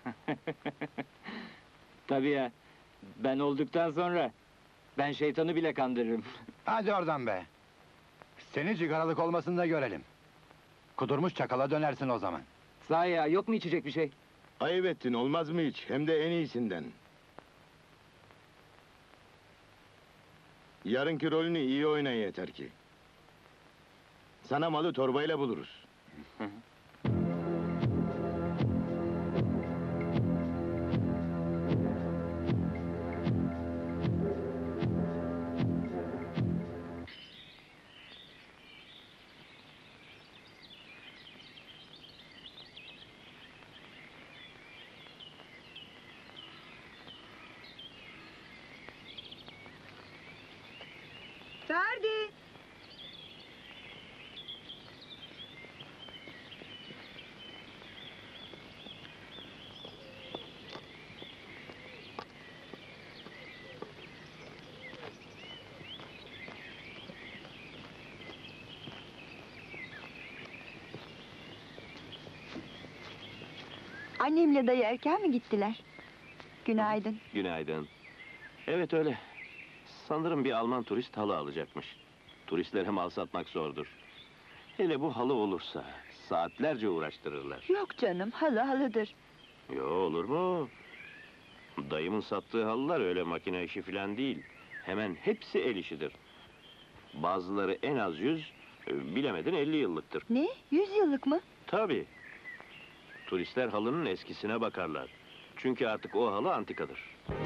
Tabii ya. Ben olduktan sonra ben şeytanı bile kandırırım. Hadi oradan be. Seni cigaralık olmasını da görelim. Kudurmuş çakala dönersin o zaman. Sahi ya, yok mu içecek bir şey? Ayıp ettin, olmaz mı hiç? Hem de en iyisinden. Yarınki rolünü iyi oyna yeter ki. Sana malı torbayla buluruz. Ferdi! Annemle dayı erken mi gittiler? Günaydın. Günaydın. Evet öyle. Sanırım bir Alman turist halı alacakmış. Turistlere mal satmak zordur. Hele bu halı olursa saatlerce uğraştırırlar. Yok canım, halı halıdır. Yo, olur mu? Dayımın sattığı halılar öyle makine işi falan değil. Hemen hepsi el işidir. Bazıları en az 100, bilemedin 50 yıllıktır. Ne? 100 yıllık mı? Tabii. Turistler halının eskisine bakarlar. Çünkü artık o halı antikadır.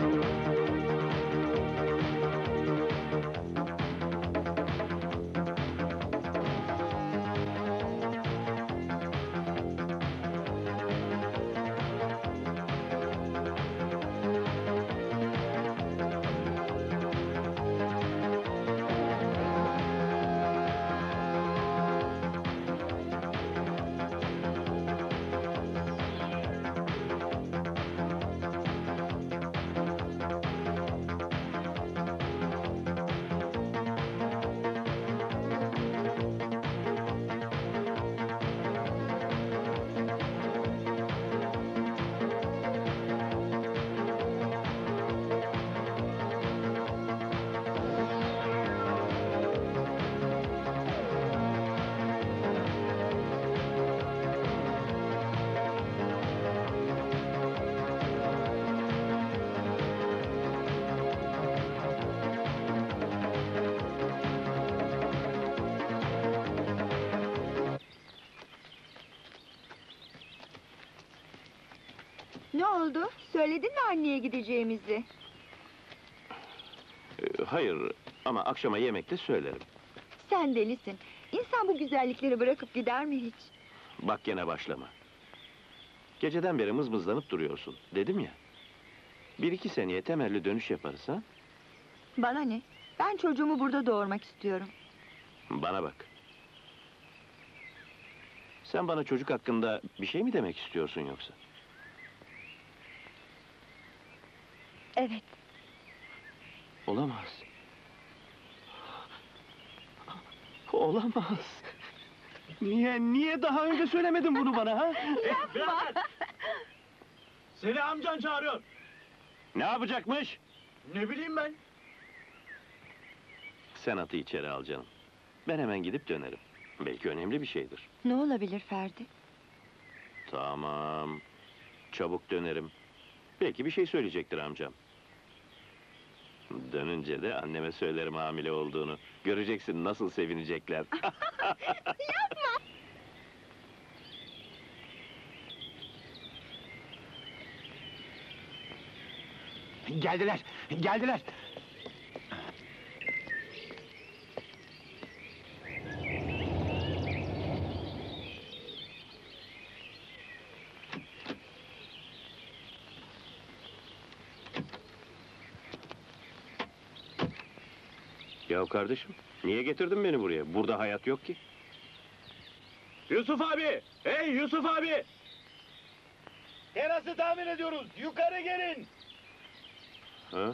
Ne oldu? Söyledin mi anneye gideceğimizi? Hayır, ama akşama yemekte söylerim. Sen delisin. İnsan bu güzellikleri bırakıp gider mi hiç? Bak gene başlama. Geceden beri mızmızlanıp duruyorsun, dedim ya. 1-2 seneye temelli dönüş yaparız ha? Bana ne? Ben çocuğumu burada doğurmak istiyorum. Bana bak. Sen bana çocuk hakkında bir şey mi demek istiyorsun yoksa? Evet. Olamaz. Olamaz. Niye daha önce söylemedin bunu bana ha? Yapma! Seni amcan çağırıyor. Ne yapacakmış? Ne bileyim ben. Sen atı içeri al canım. Ben hemen gidip dönerim. Belki önemli bir şeydir. Ne olabilir Ferdi? Tamam. Çabuk dönerim. Belki bir şey söyleyecektir amcam. Dönünce de anneme söylerim hamile olduğunu. Göreceksin nasıl sevinecekler. Geldiler, geldiler. Ya kardeşim, niye getirdin beni buraya? Burada hayat yok ki. Yusuf abi! Hey Yusuf abi! Terası tamir ediyoruz. Yukarı gelin. Ha?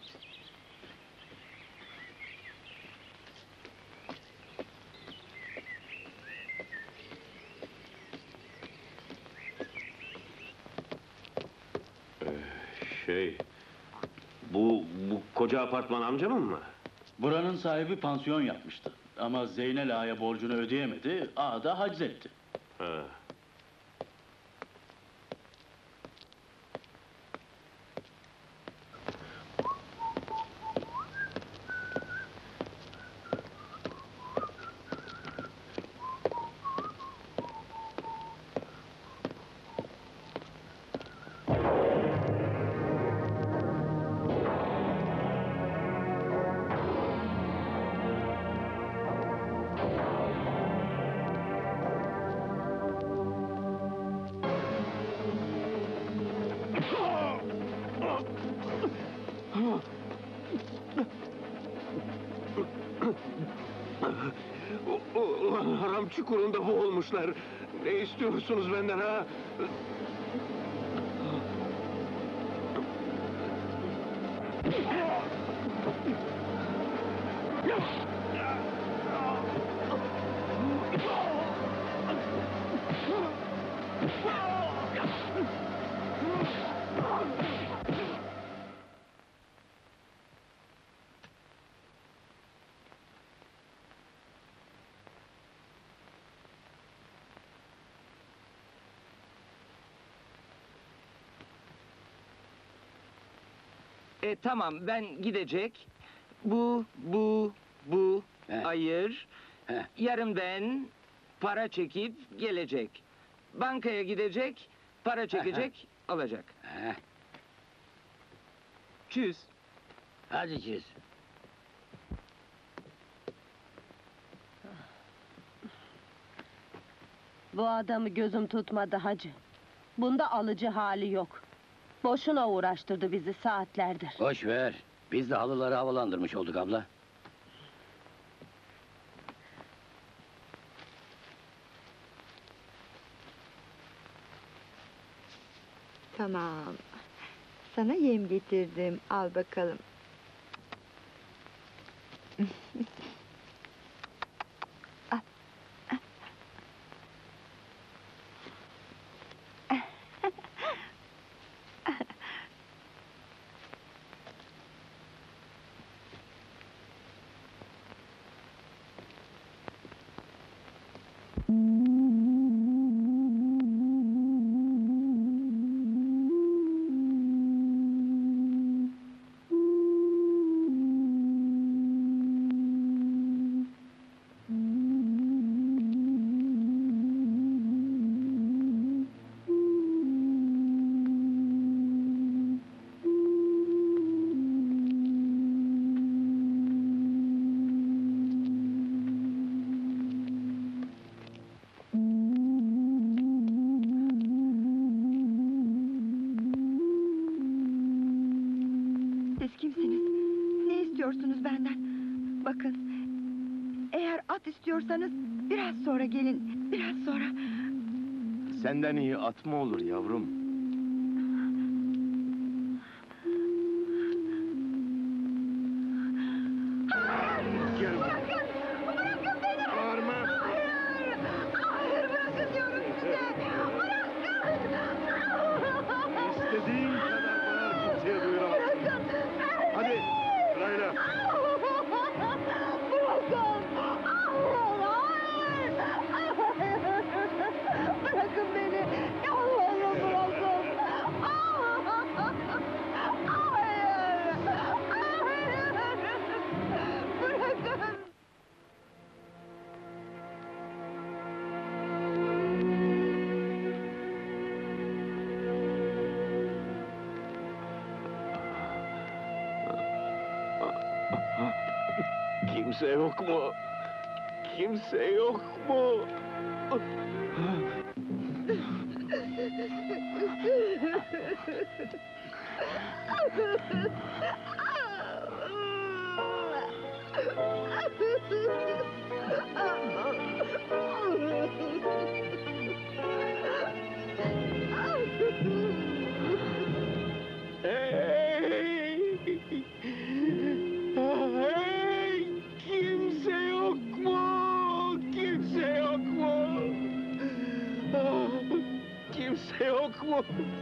Bu koca apartman amcamın mı? Buranın sahibi pansiyon yapmıştı. Ama Zeynel Ağa'ya borcunu ödeyemedi, Ağa da haciz etti. Ha. Ulan haram çukurunda boğulmuşlar. Ne istiyorsunuz benden ha? Tamam, ben gidecek. Bu, ayır. Yarın ben para çekip gelecek. Bankaya gidecek, para çekecek, alacak. Tschüss. Hadi çiz. Bu adamı gözüm tutmadı hacı. Bunda alıcı hali yok. Boşuna uğraştırdı bizi saatlerdir. Boş ver. Biz de halıları havalandırmış olduk abla. Tamam. Sana yem getirdim. Al bakalım. Al. Siz kimsiniz? Ne istiyorsunuz benden? Bakın, eğer at istiyorsanız biraz sonra gelin, biraz sonra. Senden iyi at mı olur yavrum? Gel. Bırakın! Bırakın beni! Bağırma! Hayır! Hayır, bırakın diyorum size! Bırakın! İstediğin kadar bağır, kimseye duyuramazsın. Bırakın! Hadi, sırayla. Bırakın! Hayır! Bırakın beni! Kimse yok mu? Kimse yok mu? Hey! Hey! Kimse yok mu? Kimse yok mu? Kimse yok mu?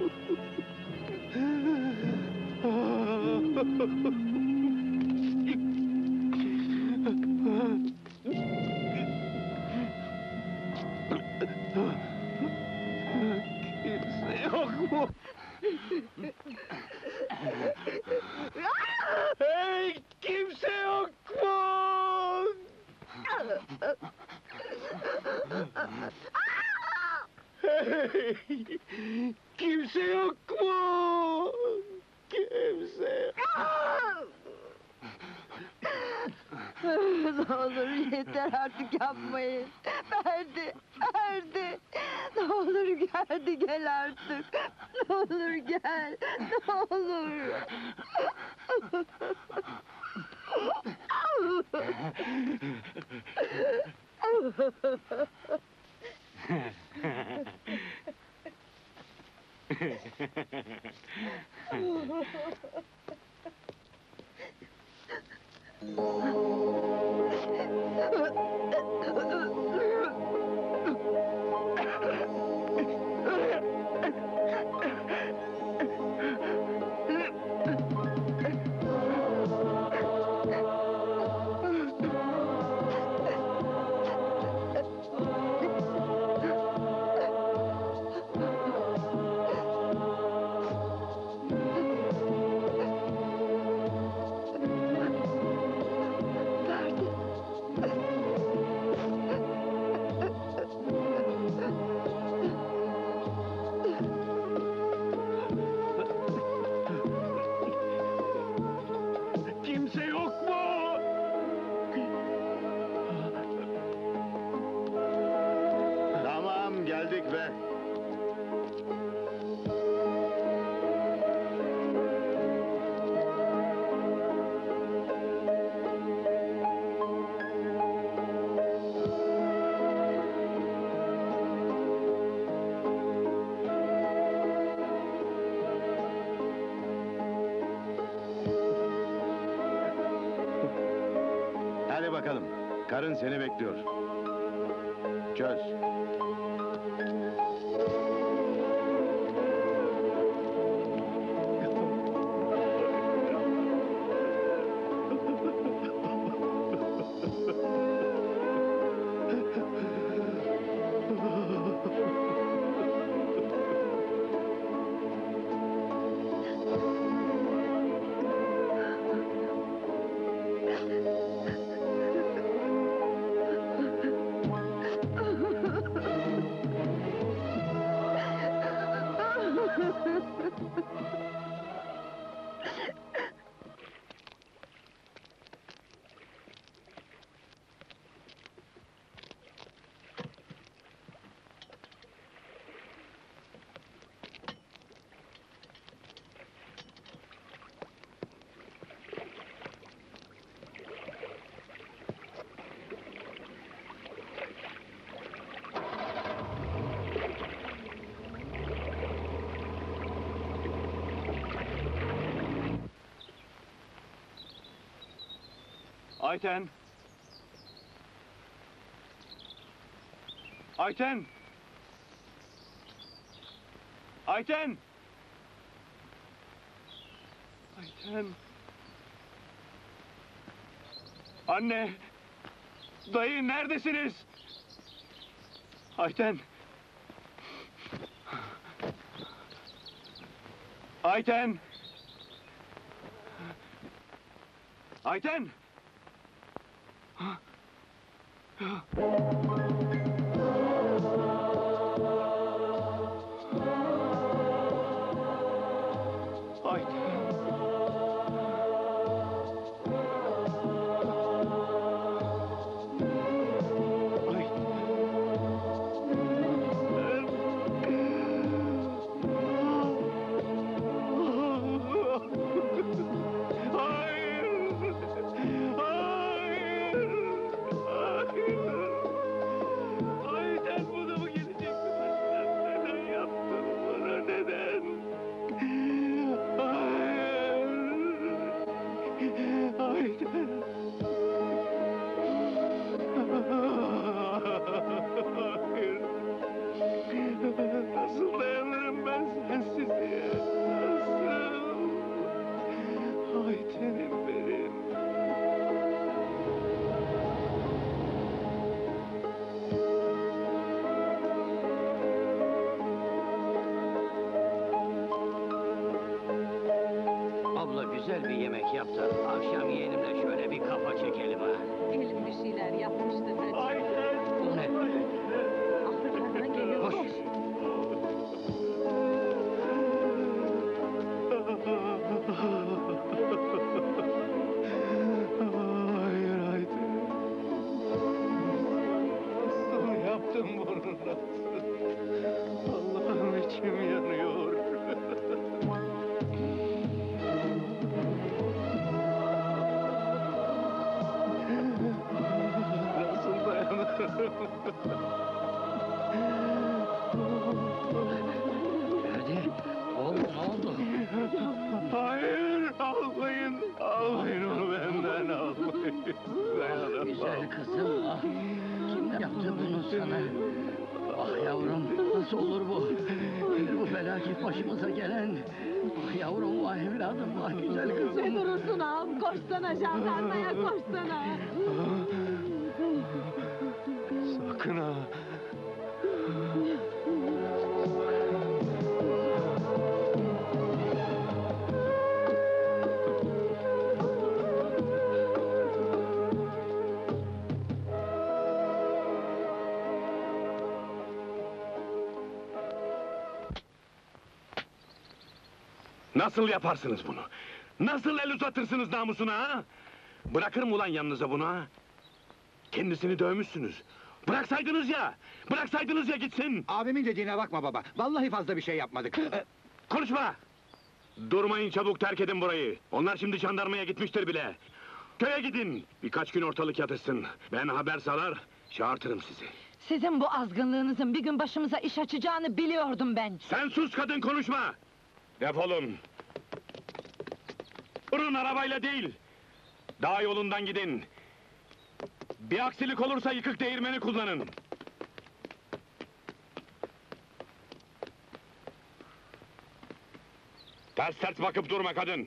Kimse yok mu? Hey, kimse yok mu? Hey, kimse yok mu? Kimse. Ne olur yeter artık yapmayın. Ferdi, Ferdi. Ne olur geldi gel artık. Ne olur gel. Ne olur. Kimse yok mu? Tamam, geldik be. Hadi bakalım. Karın seni bekliyor. Çöz. Ayten! Ayten! Ayten! Ayten! Anne! Dayı neredesiniz? Ayten! Ayten! Ayten! Ayten! abla güzel bir yemek yap da akşam yeğenimle şöyle bir kafa çekelim ha. Gelin bir şeyler yapmıştır. Bu ne? Afrika'dan geliyor. Koş. Koş. Hayır Ayten. Nasıl yaptın bunu nasıl? Allah'ım içim yanıyor. Nasıl dayanırım? Ferdi, oğlum ne oldu? Hayır, almayın. Almayın onu benden, almayın. Dayanamam. Güzel kızım, ah. Kim yaptı bunu sana? Ah yavrum, nasıl olur bu? Bu felaket başımıza gelen. Ah yavrum, vah evladım, vah güzel Ne kızım. durursun ağam? Koşsana jandarmaya, koşsana. Sakın ha. Nasıl yaparsınız bunu? Nasıl el uzatırsınız namusuna ha? Bırakır mı ulan yanınıza bunu ha? Kendisini dövmüşsünüz. Bıraksaydınız ya! Bıraksaydınız ya gitsin! Abimin dediğine bakma baba. Vallahi fazla bir şey yapmadık. Konuşma! Durmayın, çabuk terk edin burayı. Onlar şimdi jandarmaya gitmiştir bile. Köye gidin. Birkaç gün ortalık yatışsın. Ben haber salar, çağırtırım sizi. Sizin bu azgınlığınızın bir gün başımıza iş açacağını biliyordum ben. Sen sus kadın, konuşma! Defolun! Durun, arabayla değil! Dağ yolundan gidin. Bir aksilik olursa yıkık değirmeni kullanın. Ters ters bakıp durma kadın!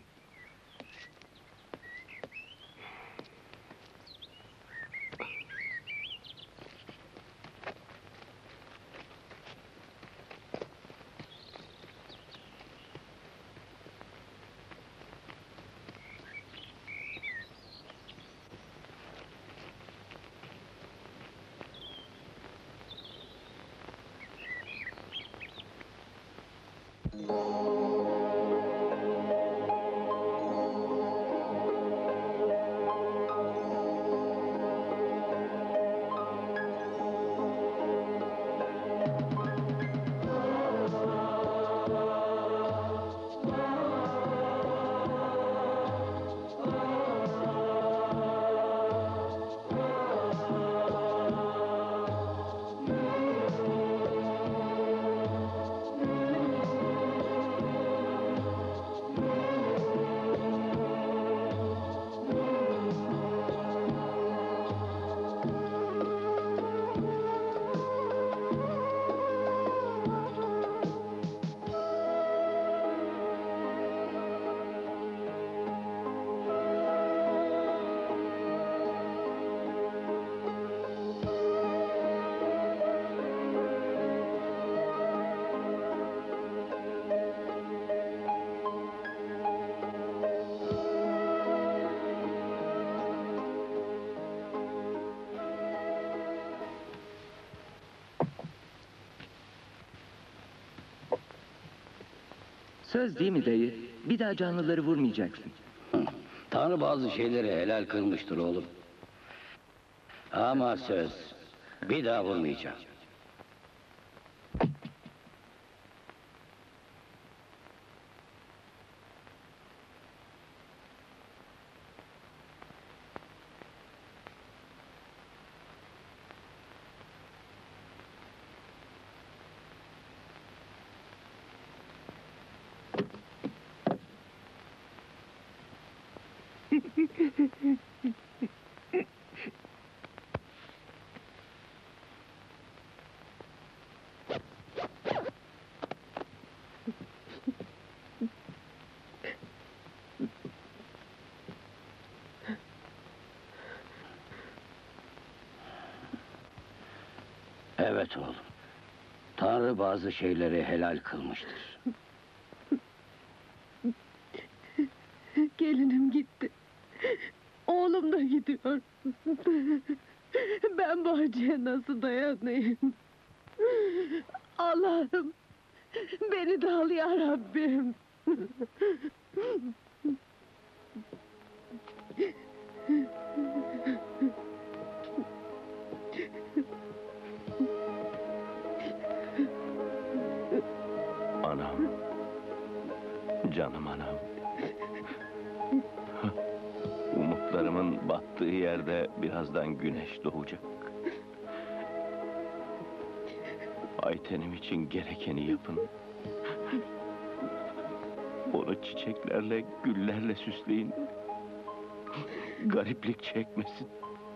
Söz değil mi dayı? Bir daha canlıları vurmayacaksın. Tanrı bazı şeyleri helal kılmıştır oğlum. Ama söz, bir daha vurmayacağım. Evet oğlum. Tanrı bazı şeyleri helal kılmıştır. gelinim gitti. Oğlum da gidiyor. Ben bu acıya nasıl dayanayım? Allah'ım, beni de al ya Rabbim. Anam. Canım anam. Umutlarımın battığı yerde birazdan güneş doğacak. Aytenim için gerekeni yapın. Onu çiçeklerle, güllerle süsleyin. Gariplik çekmesin.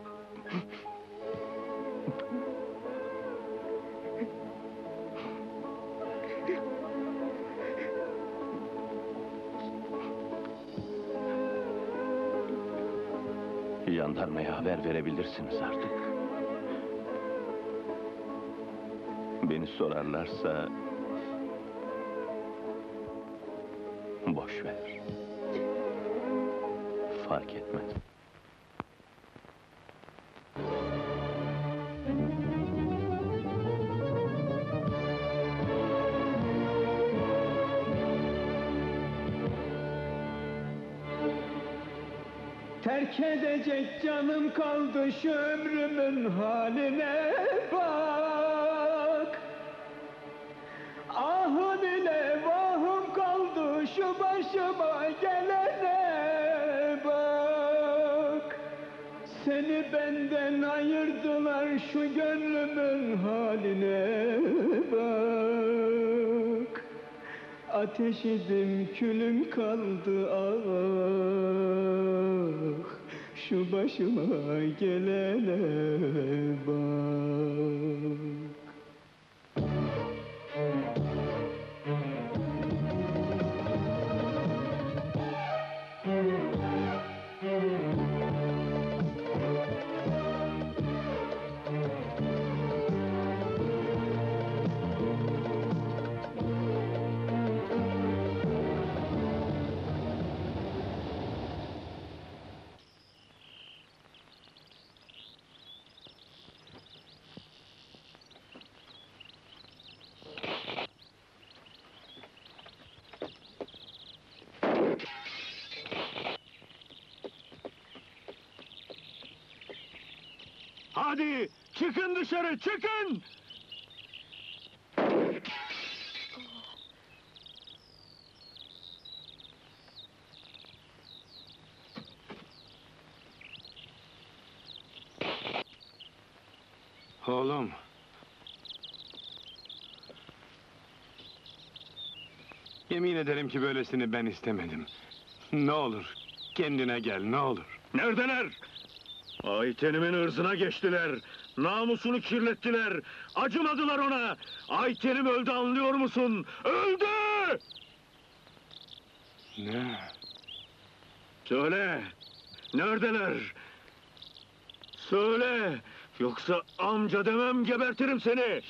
Jandarmaya haber verebilirsiniz artık. Beni sorarlarsa... boş ver. Fark etmez. Terk edecek canım kaldı, şu ömrümün haline bak. Ahım ile vahım kaldı, şu başıma gelene bak. Seni benden ayırdılar, şu gönlümün haline bak. Ateşidim, külüm kaldı, ah. Şu başıma gelene bak. Hadi çıkın dışarı, çıkın! Oğlum. Yemin ederim ki böylesini ben istemedim. Ne olur, kendine gel, ne olur. Neredeler? Ayten'imin ırzına geçtiler. Namusunu kirlettiler. Acımadılar ona. Ayten'im öldü, anlıyor musun? Öldü! Ne? Söyle. Neredeler? Söyle. Yoksa amca demem, gebertirim seni.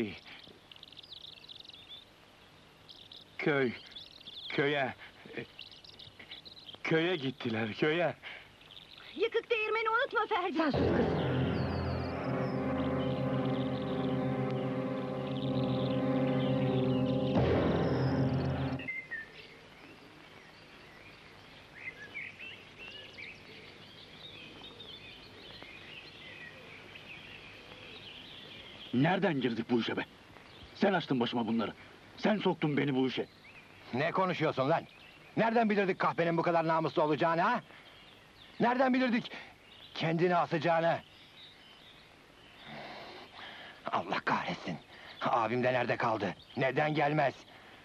Köye gittiler, köye. Yıkık değirmeni unutma Ferdi. Sen sus kız. Nereden girdik bu işe be? Sen açtın başıma bunları. Sen soktun beni bu işe. Ne konuşuyorsun lan? Nereden bilirdik kahpenin bu kadar namuslu olacağını ha? Nereden bilirdik kendini asacağını? Allah kahretsin. Abim de nerede kaldı? Neden gelmez?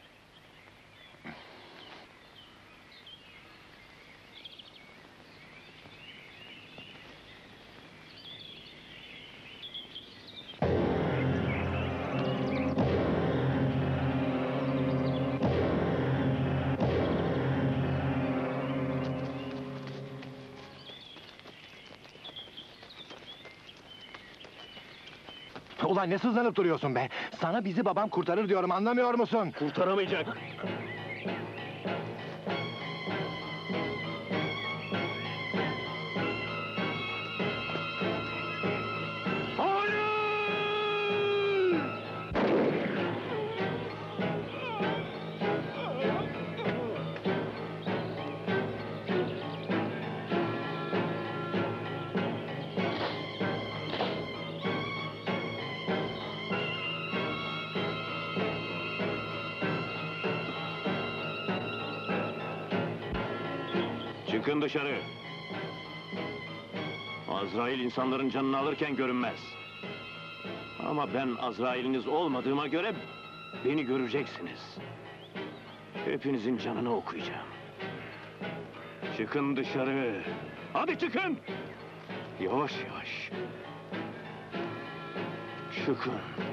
Ulan ne sızlanıp duruyorsun be? Sana bizi babam kurtarır diyorum, anlamıyor musun? Kurtaramayacak. Çıkın dışarı. Azrail insanların canını alırken görünmez. Ama ben Azrail'iniz olmadığıma göre beni göreceksiniz. Hepinizin canını okuyacağım. Çıkın dışarı. Hadi çıkın. Yavaş yavaş. Çıkın.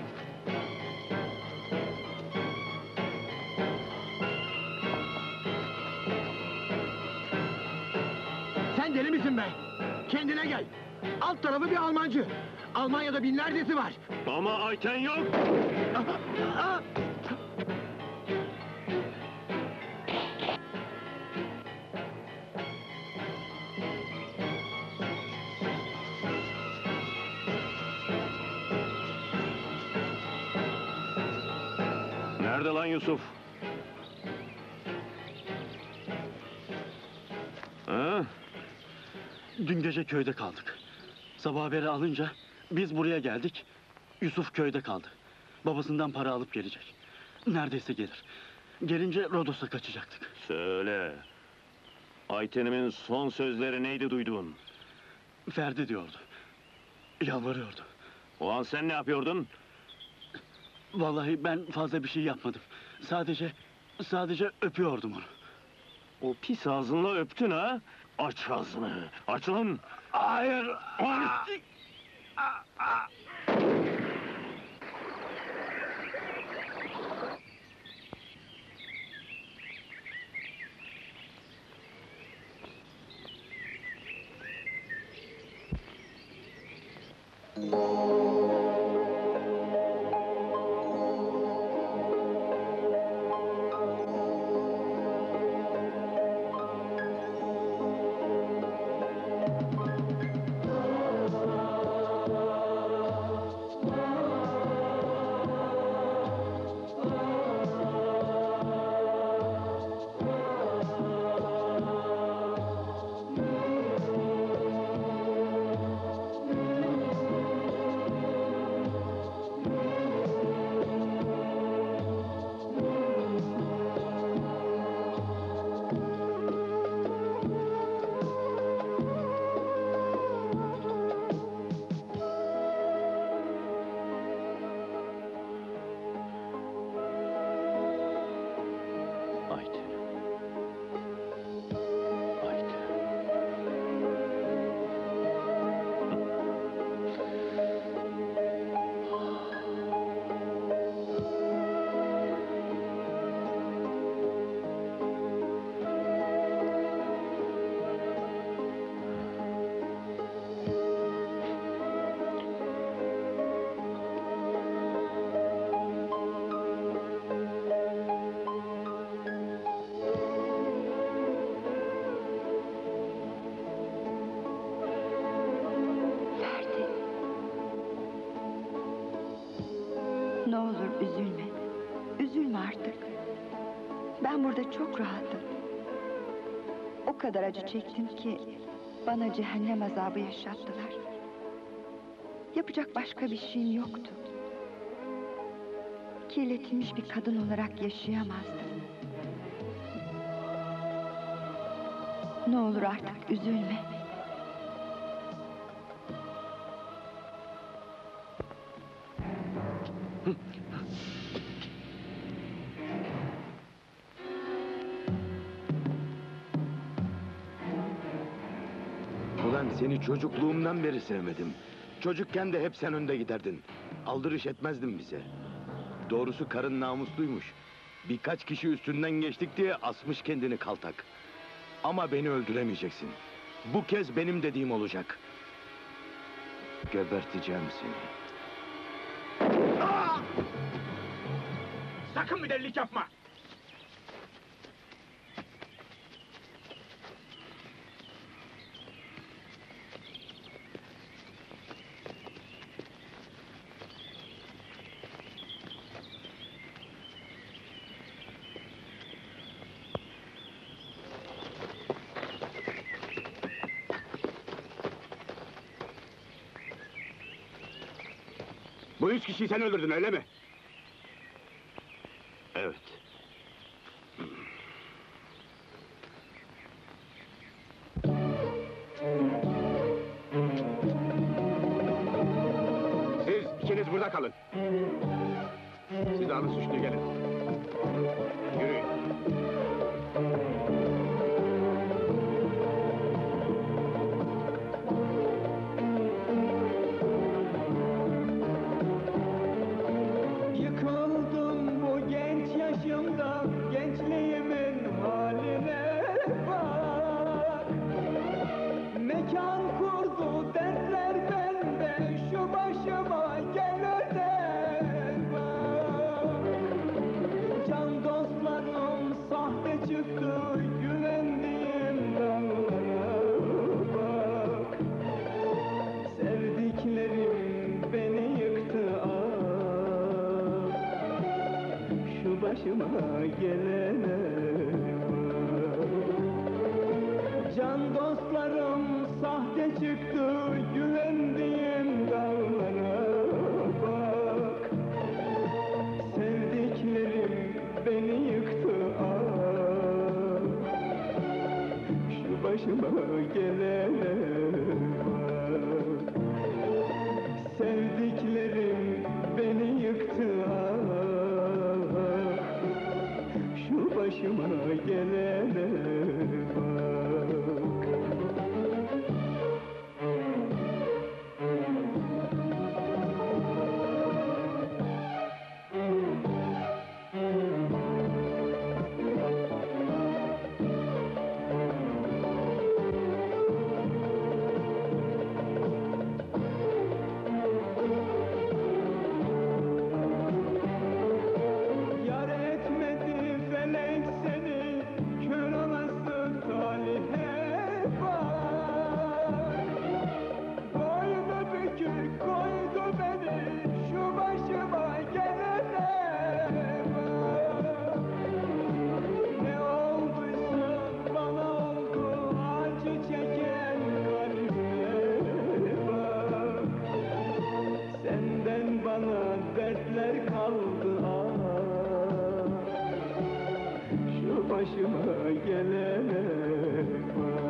Sen deli misin be? Kendine gel. Alt tarafı bir Almancı. Almanya'da binlercesi var. Ama Ayten yok. Nerede lan Yusuf? Ha? Dün gece köyde kaldık. Sabah haberi alınca biz buraya geldik. Yusuf köyde kaldı. Babasından para alıp gelecek. Neredeyse gelir. Gelince Rodos'a kaçacaktık. Söyle. Ayten'imin son sözleri neydi duyduğun? Ferdi diyordu. Yalvarıyordu. O an sen ne yapıyordun? Vallahi ben fazla bir şey yapmadım. Sadece öpüyordum onu. O pis ağzınla öptün ha? Aç ağzını. Aç lan. Hayır. Ayten. Ayten. Ferdi. Ne olur üzülme. Üzülme artık. Ben burada çok rahatım. O kadar acı çektim ki bana cehennem azabı yaşattılar. Yapacak başka bir şeyim yoktu. Kirletilmiş bir kadın olarak yaşayamazdım. Ne olur artık üzülme. Ulan seni çocukluğumdan beri sevmedim. Çocukken de hep sen önde giderdin. Aldırış etmezdin bize. Doğrusu karın namusluymuş. Birkaç kişi üstünden geçtik diye asmış kendini kaltak. Ama beni öldüremeyeceksin. Bu kez benim dediğim olacak. Geberteceğim seni. Sakın bir delilik yapma. Bu 3 kişiyi sen öldürdün öyle mi? Evet. Burada kalın. Siz alın suçluyu gelin. Yürüyün. Yıkıldım bu genç yaşımda, gençliğimin haline bak. Mekan kurdu dertler bende, şu başıma gelene bak. Can dostlarım sahte çıktı, güvendiğim dağlara bak. Sevdiklerim beni yıktı şu başıma gelene bak. Can dostlarım sahte çıktı, güvendiğim dağlara bak. Sevdiklerim beni yıktı şu başıma gelene bak. Sevdiklerim beni yıktı şu başıma gelene bak. Yar etmedi felek seni, kör olası talihe bak. Boynu bükük koydu beni şu başıma gelene bak. Ne olduysa bana oldu, acı çeken kalbime bak. Senden bana dertler kaldı şu başıma gelene bak.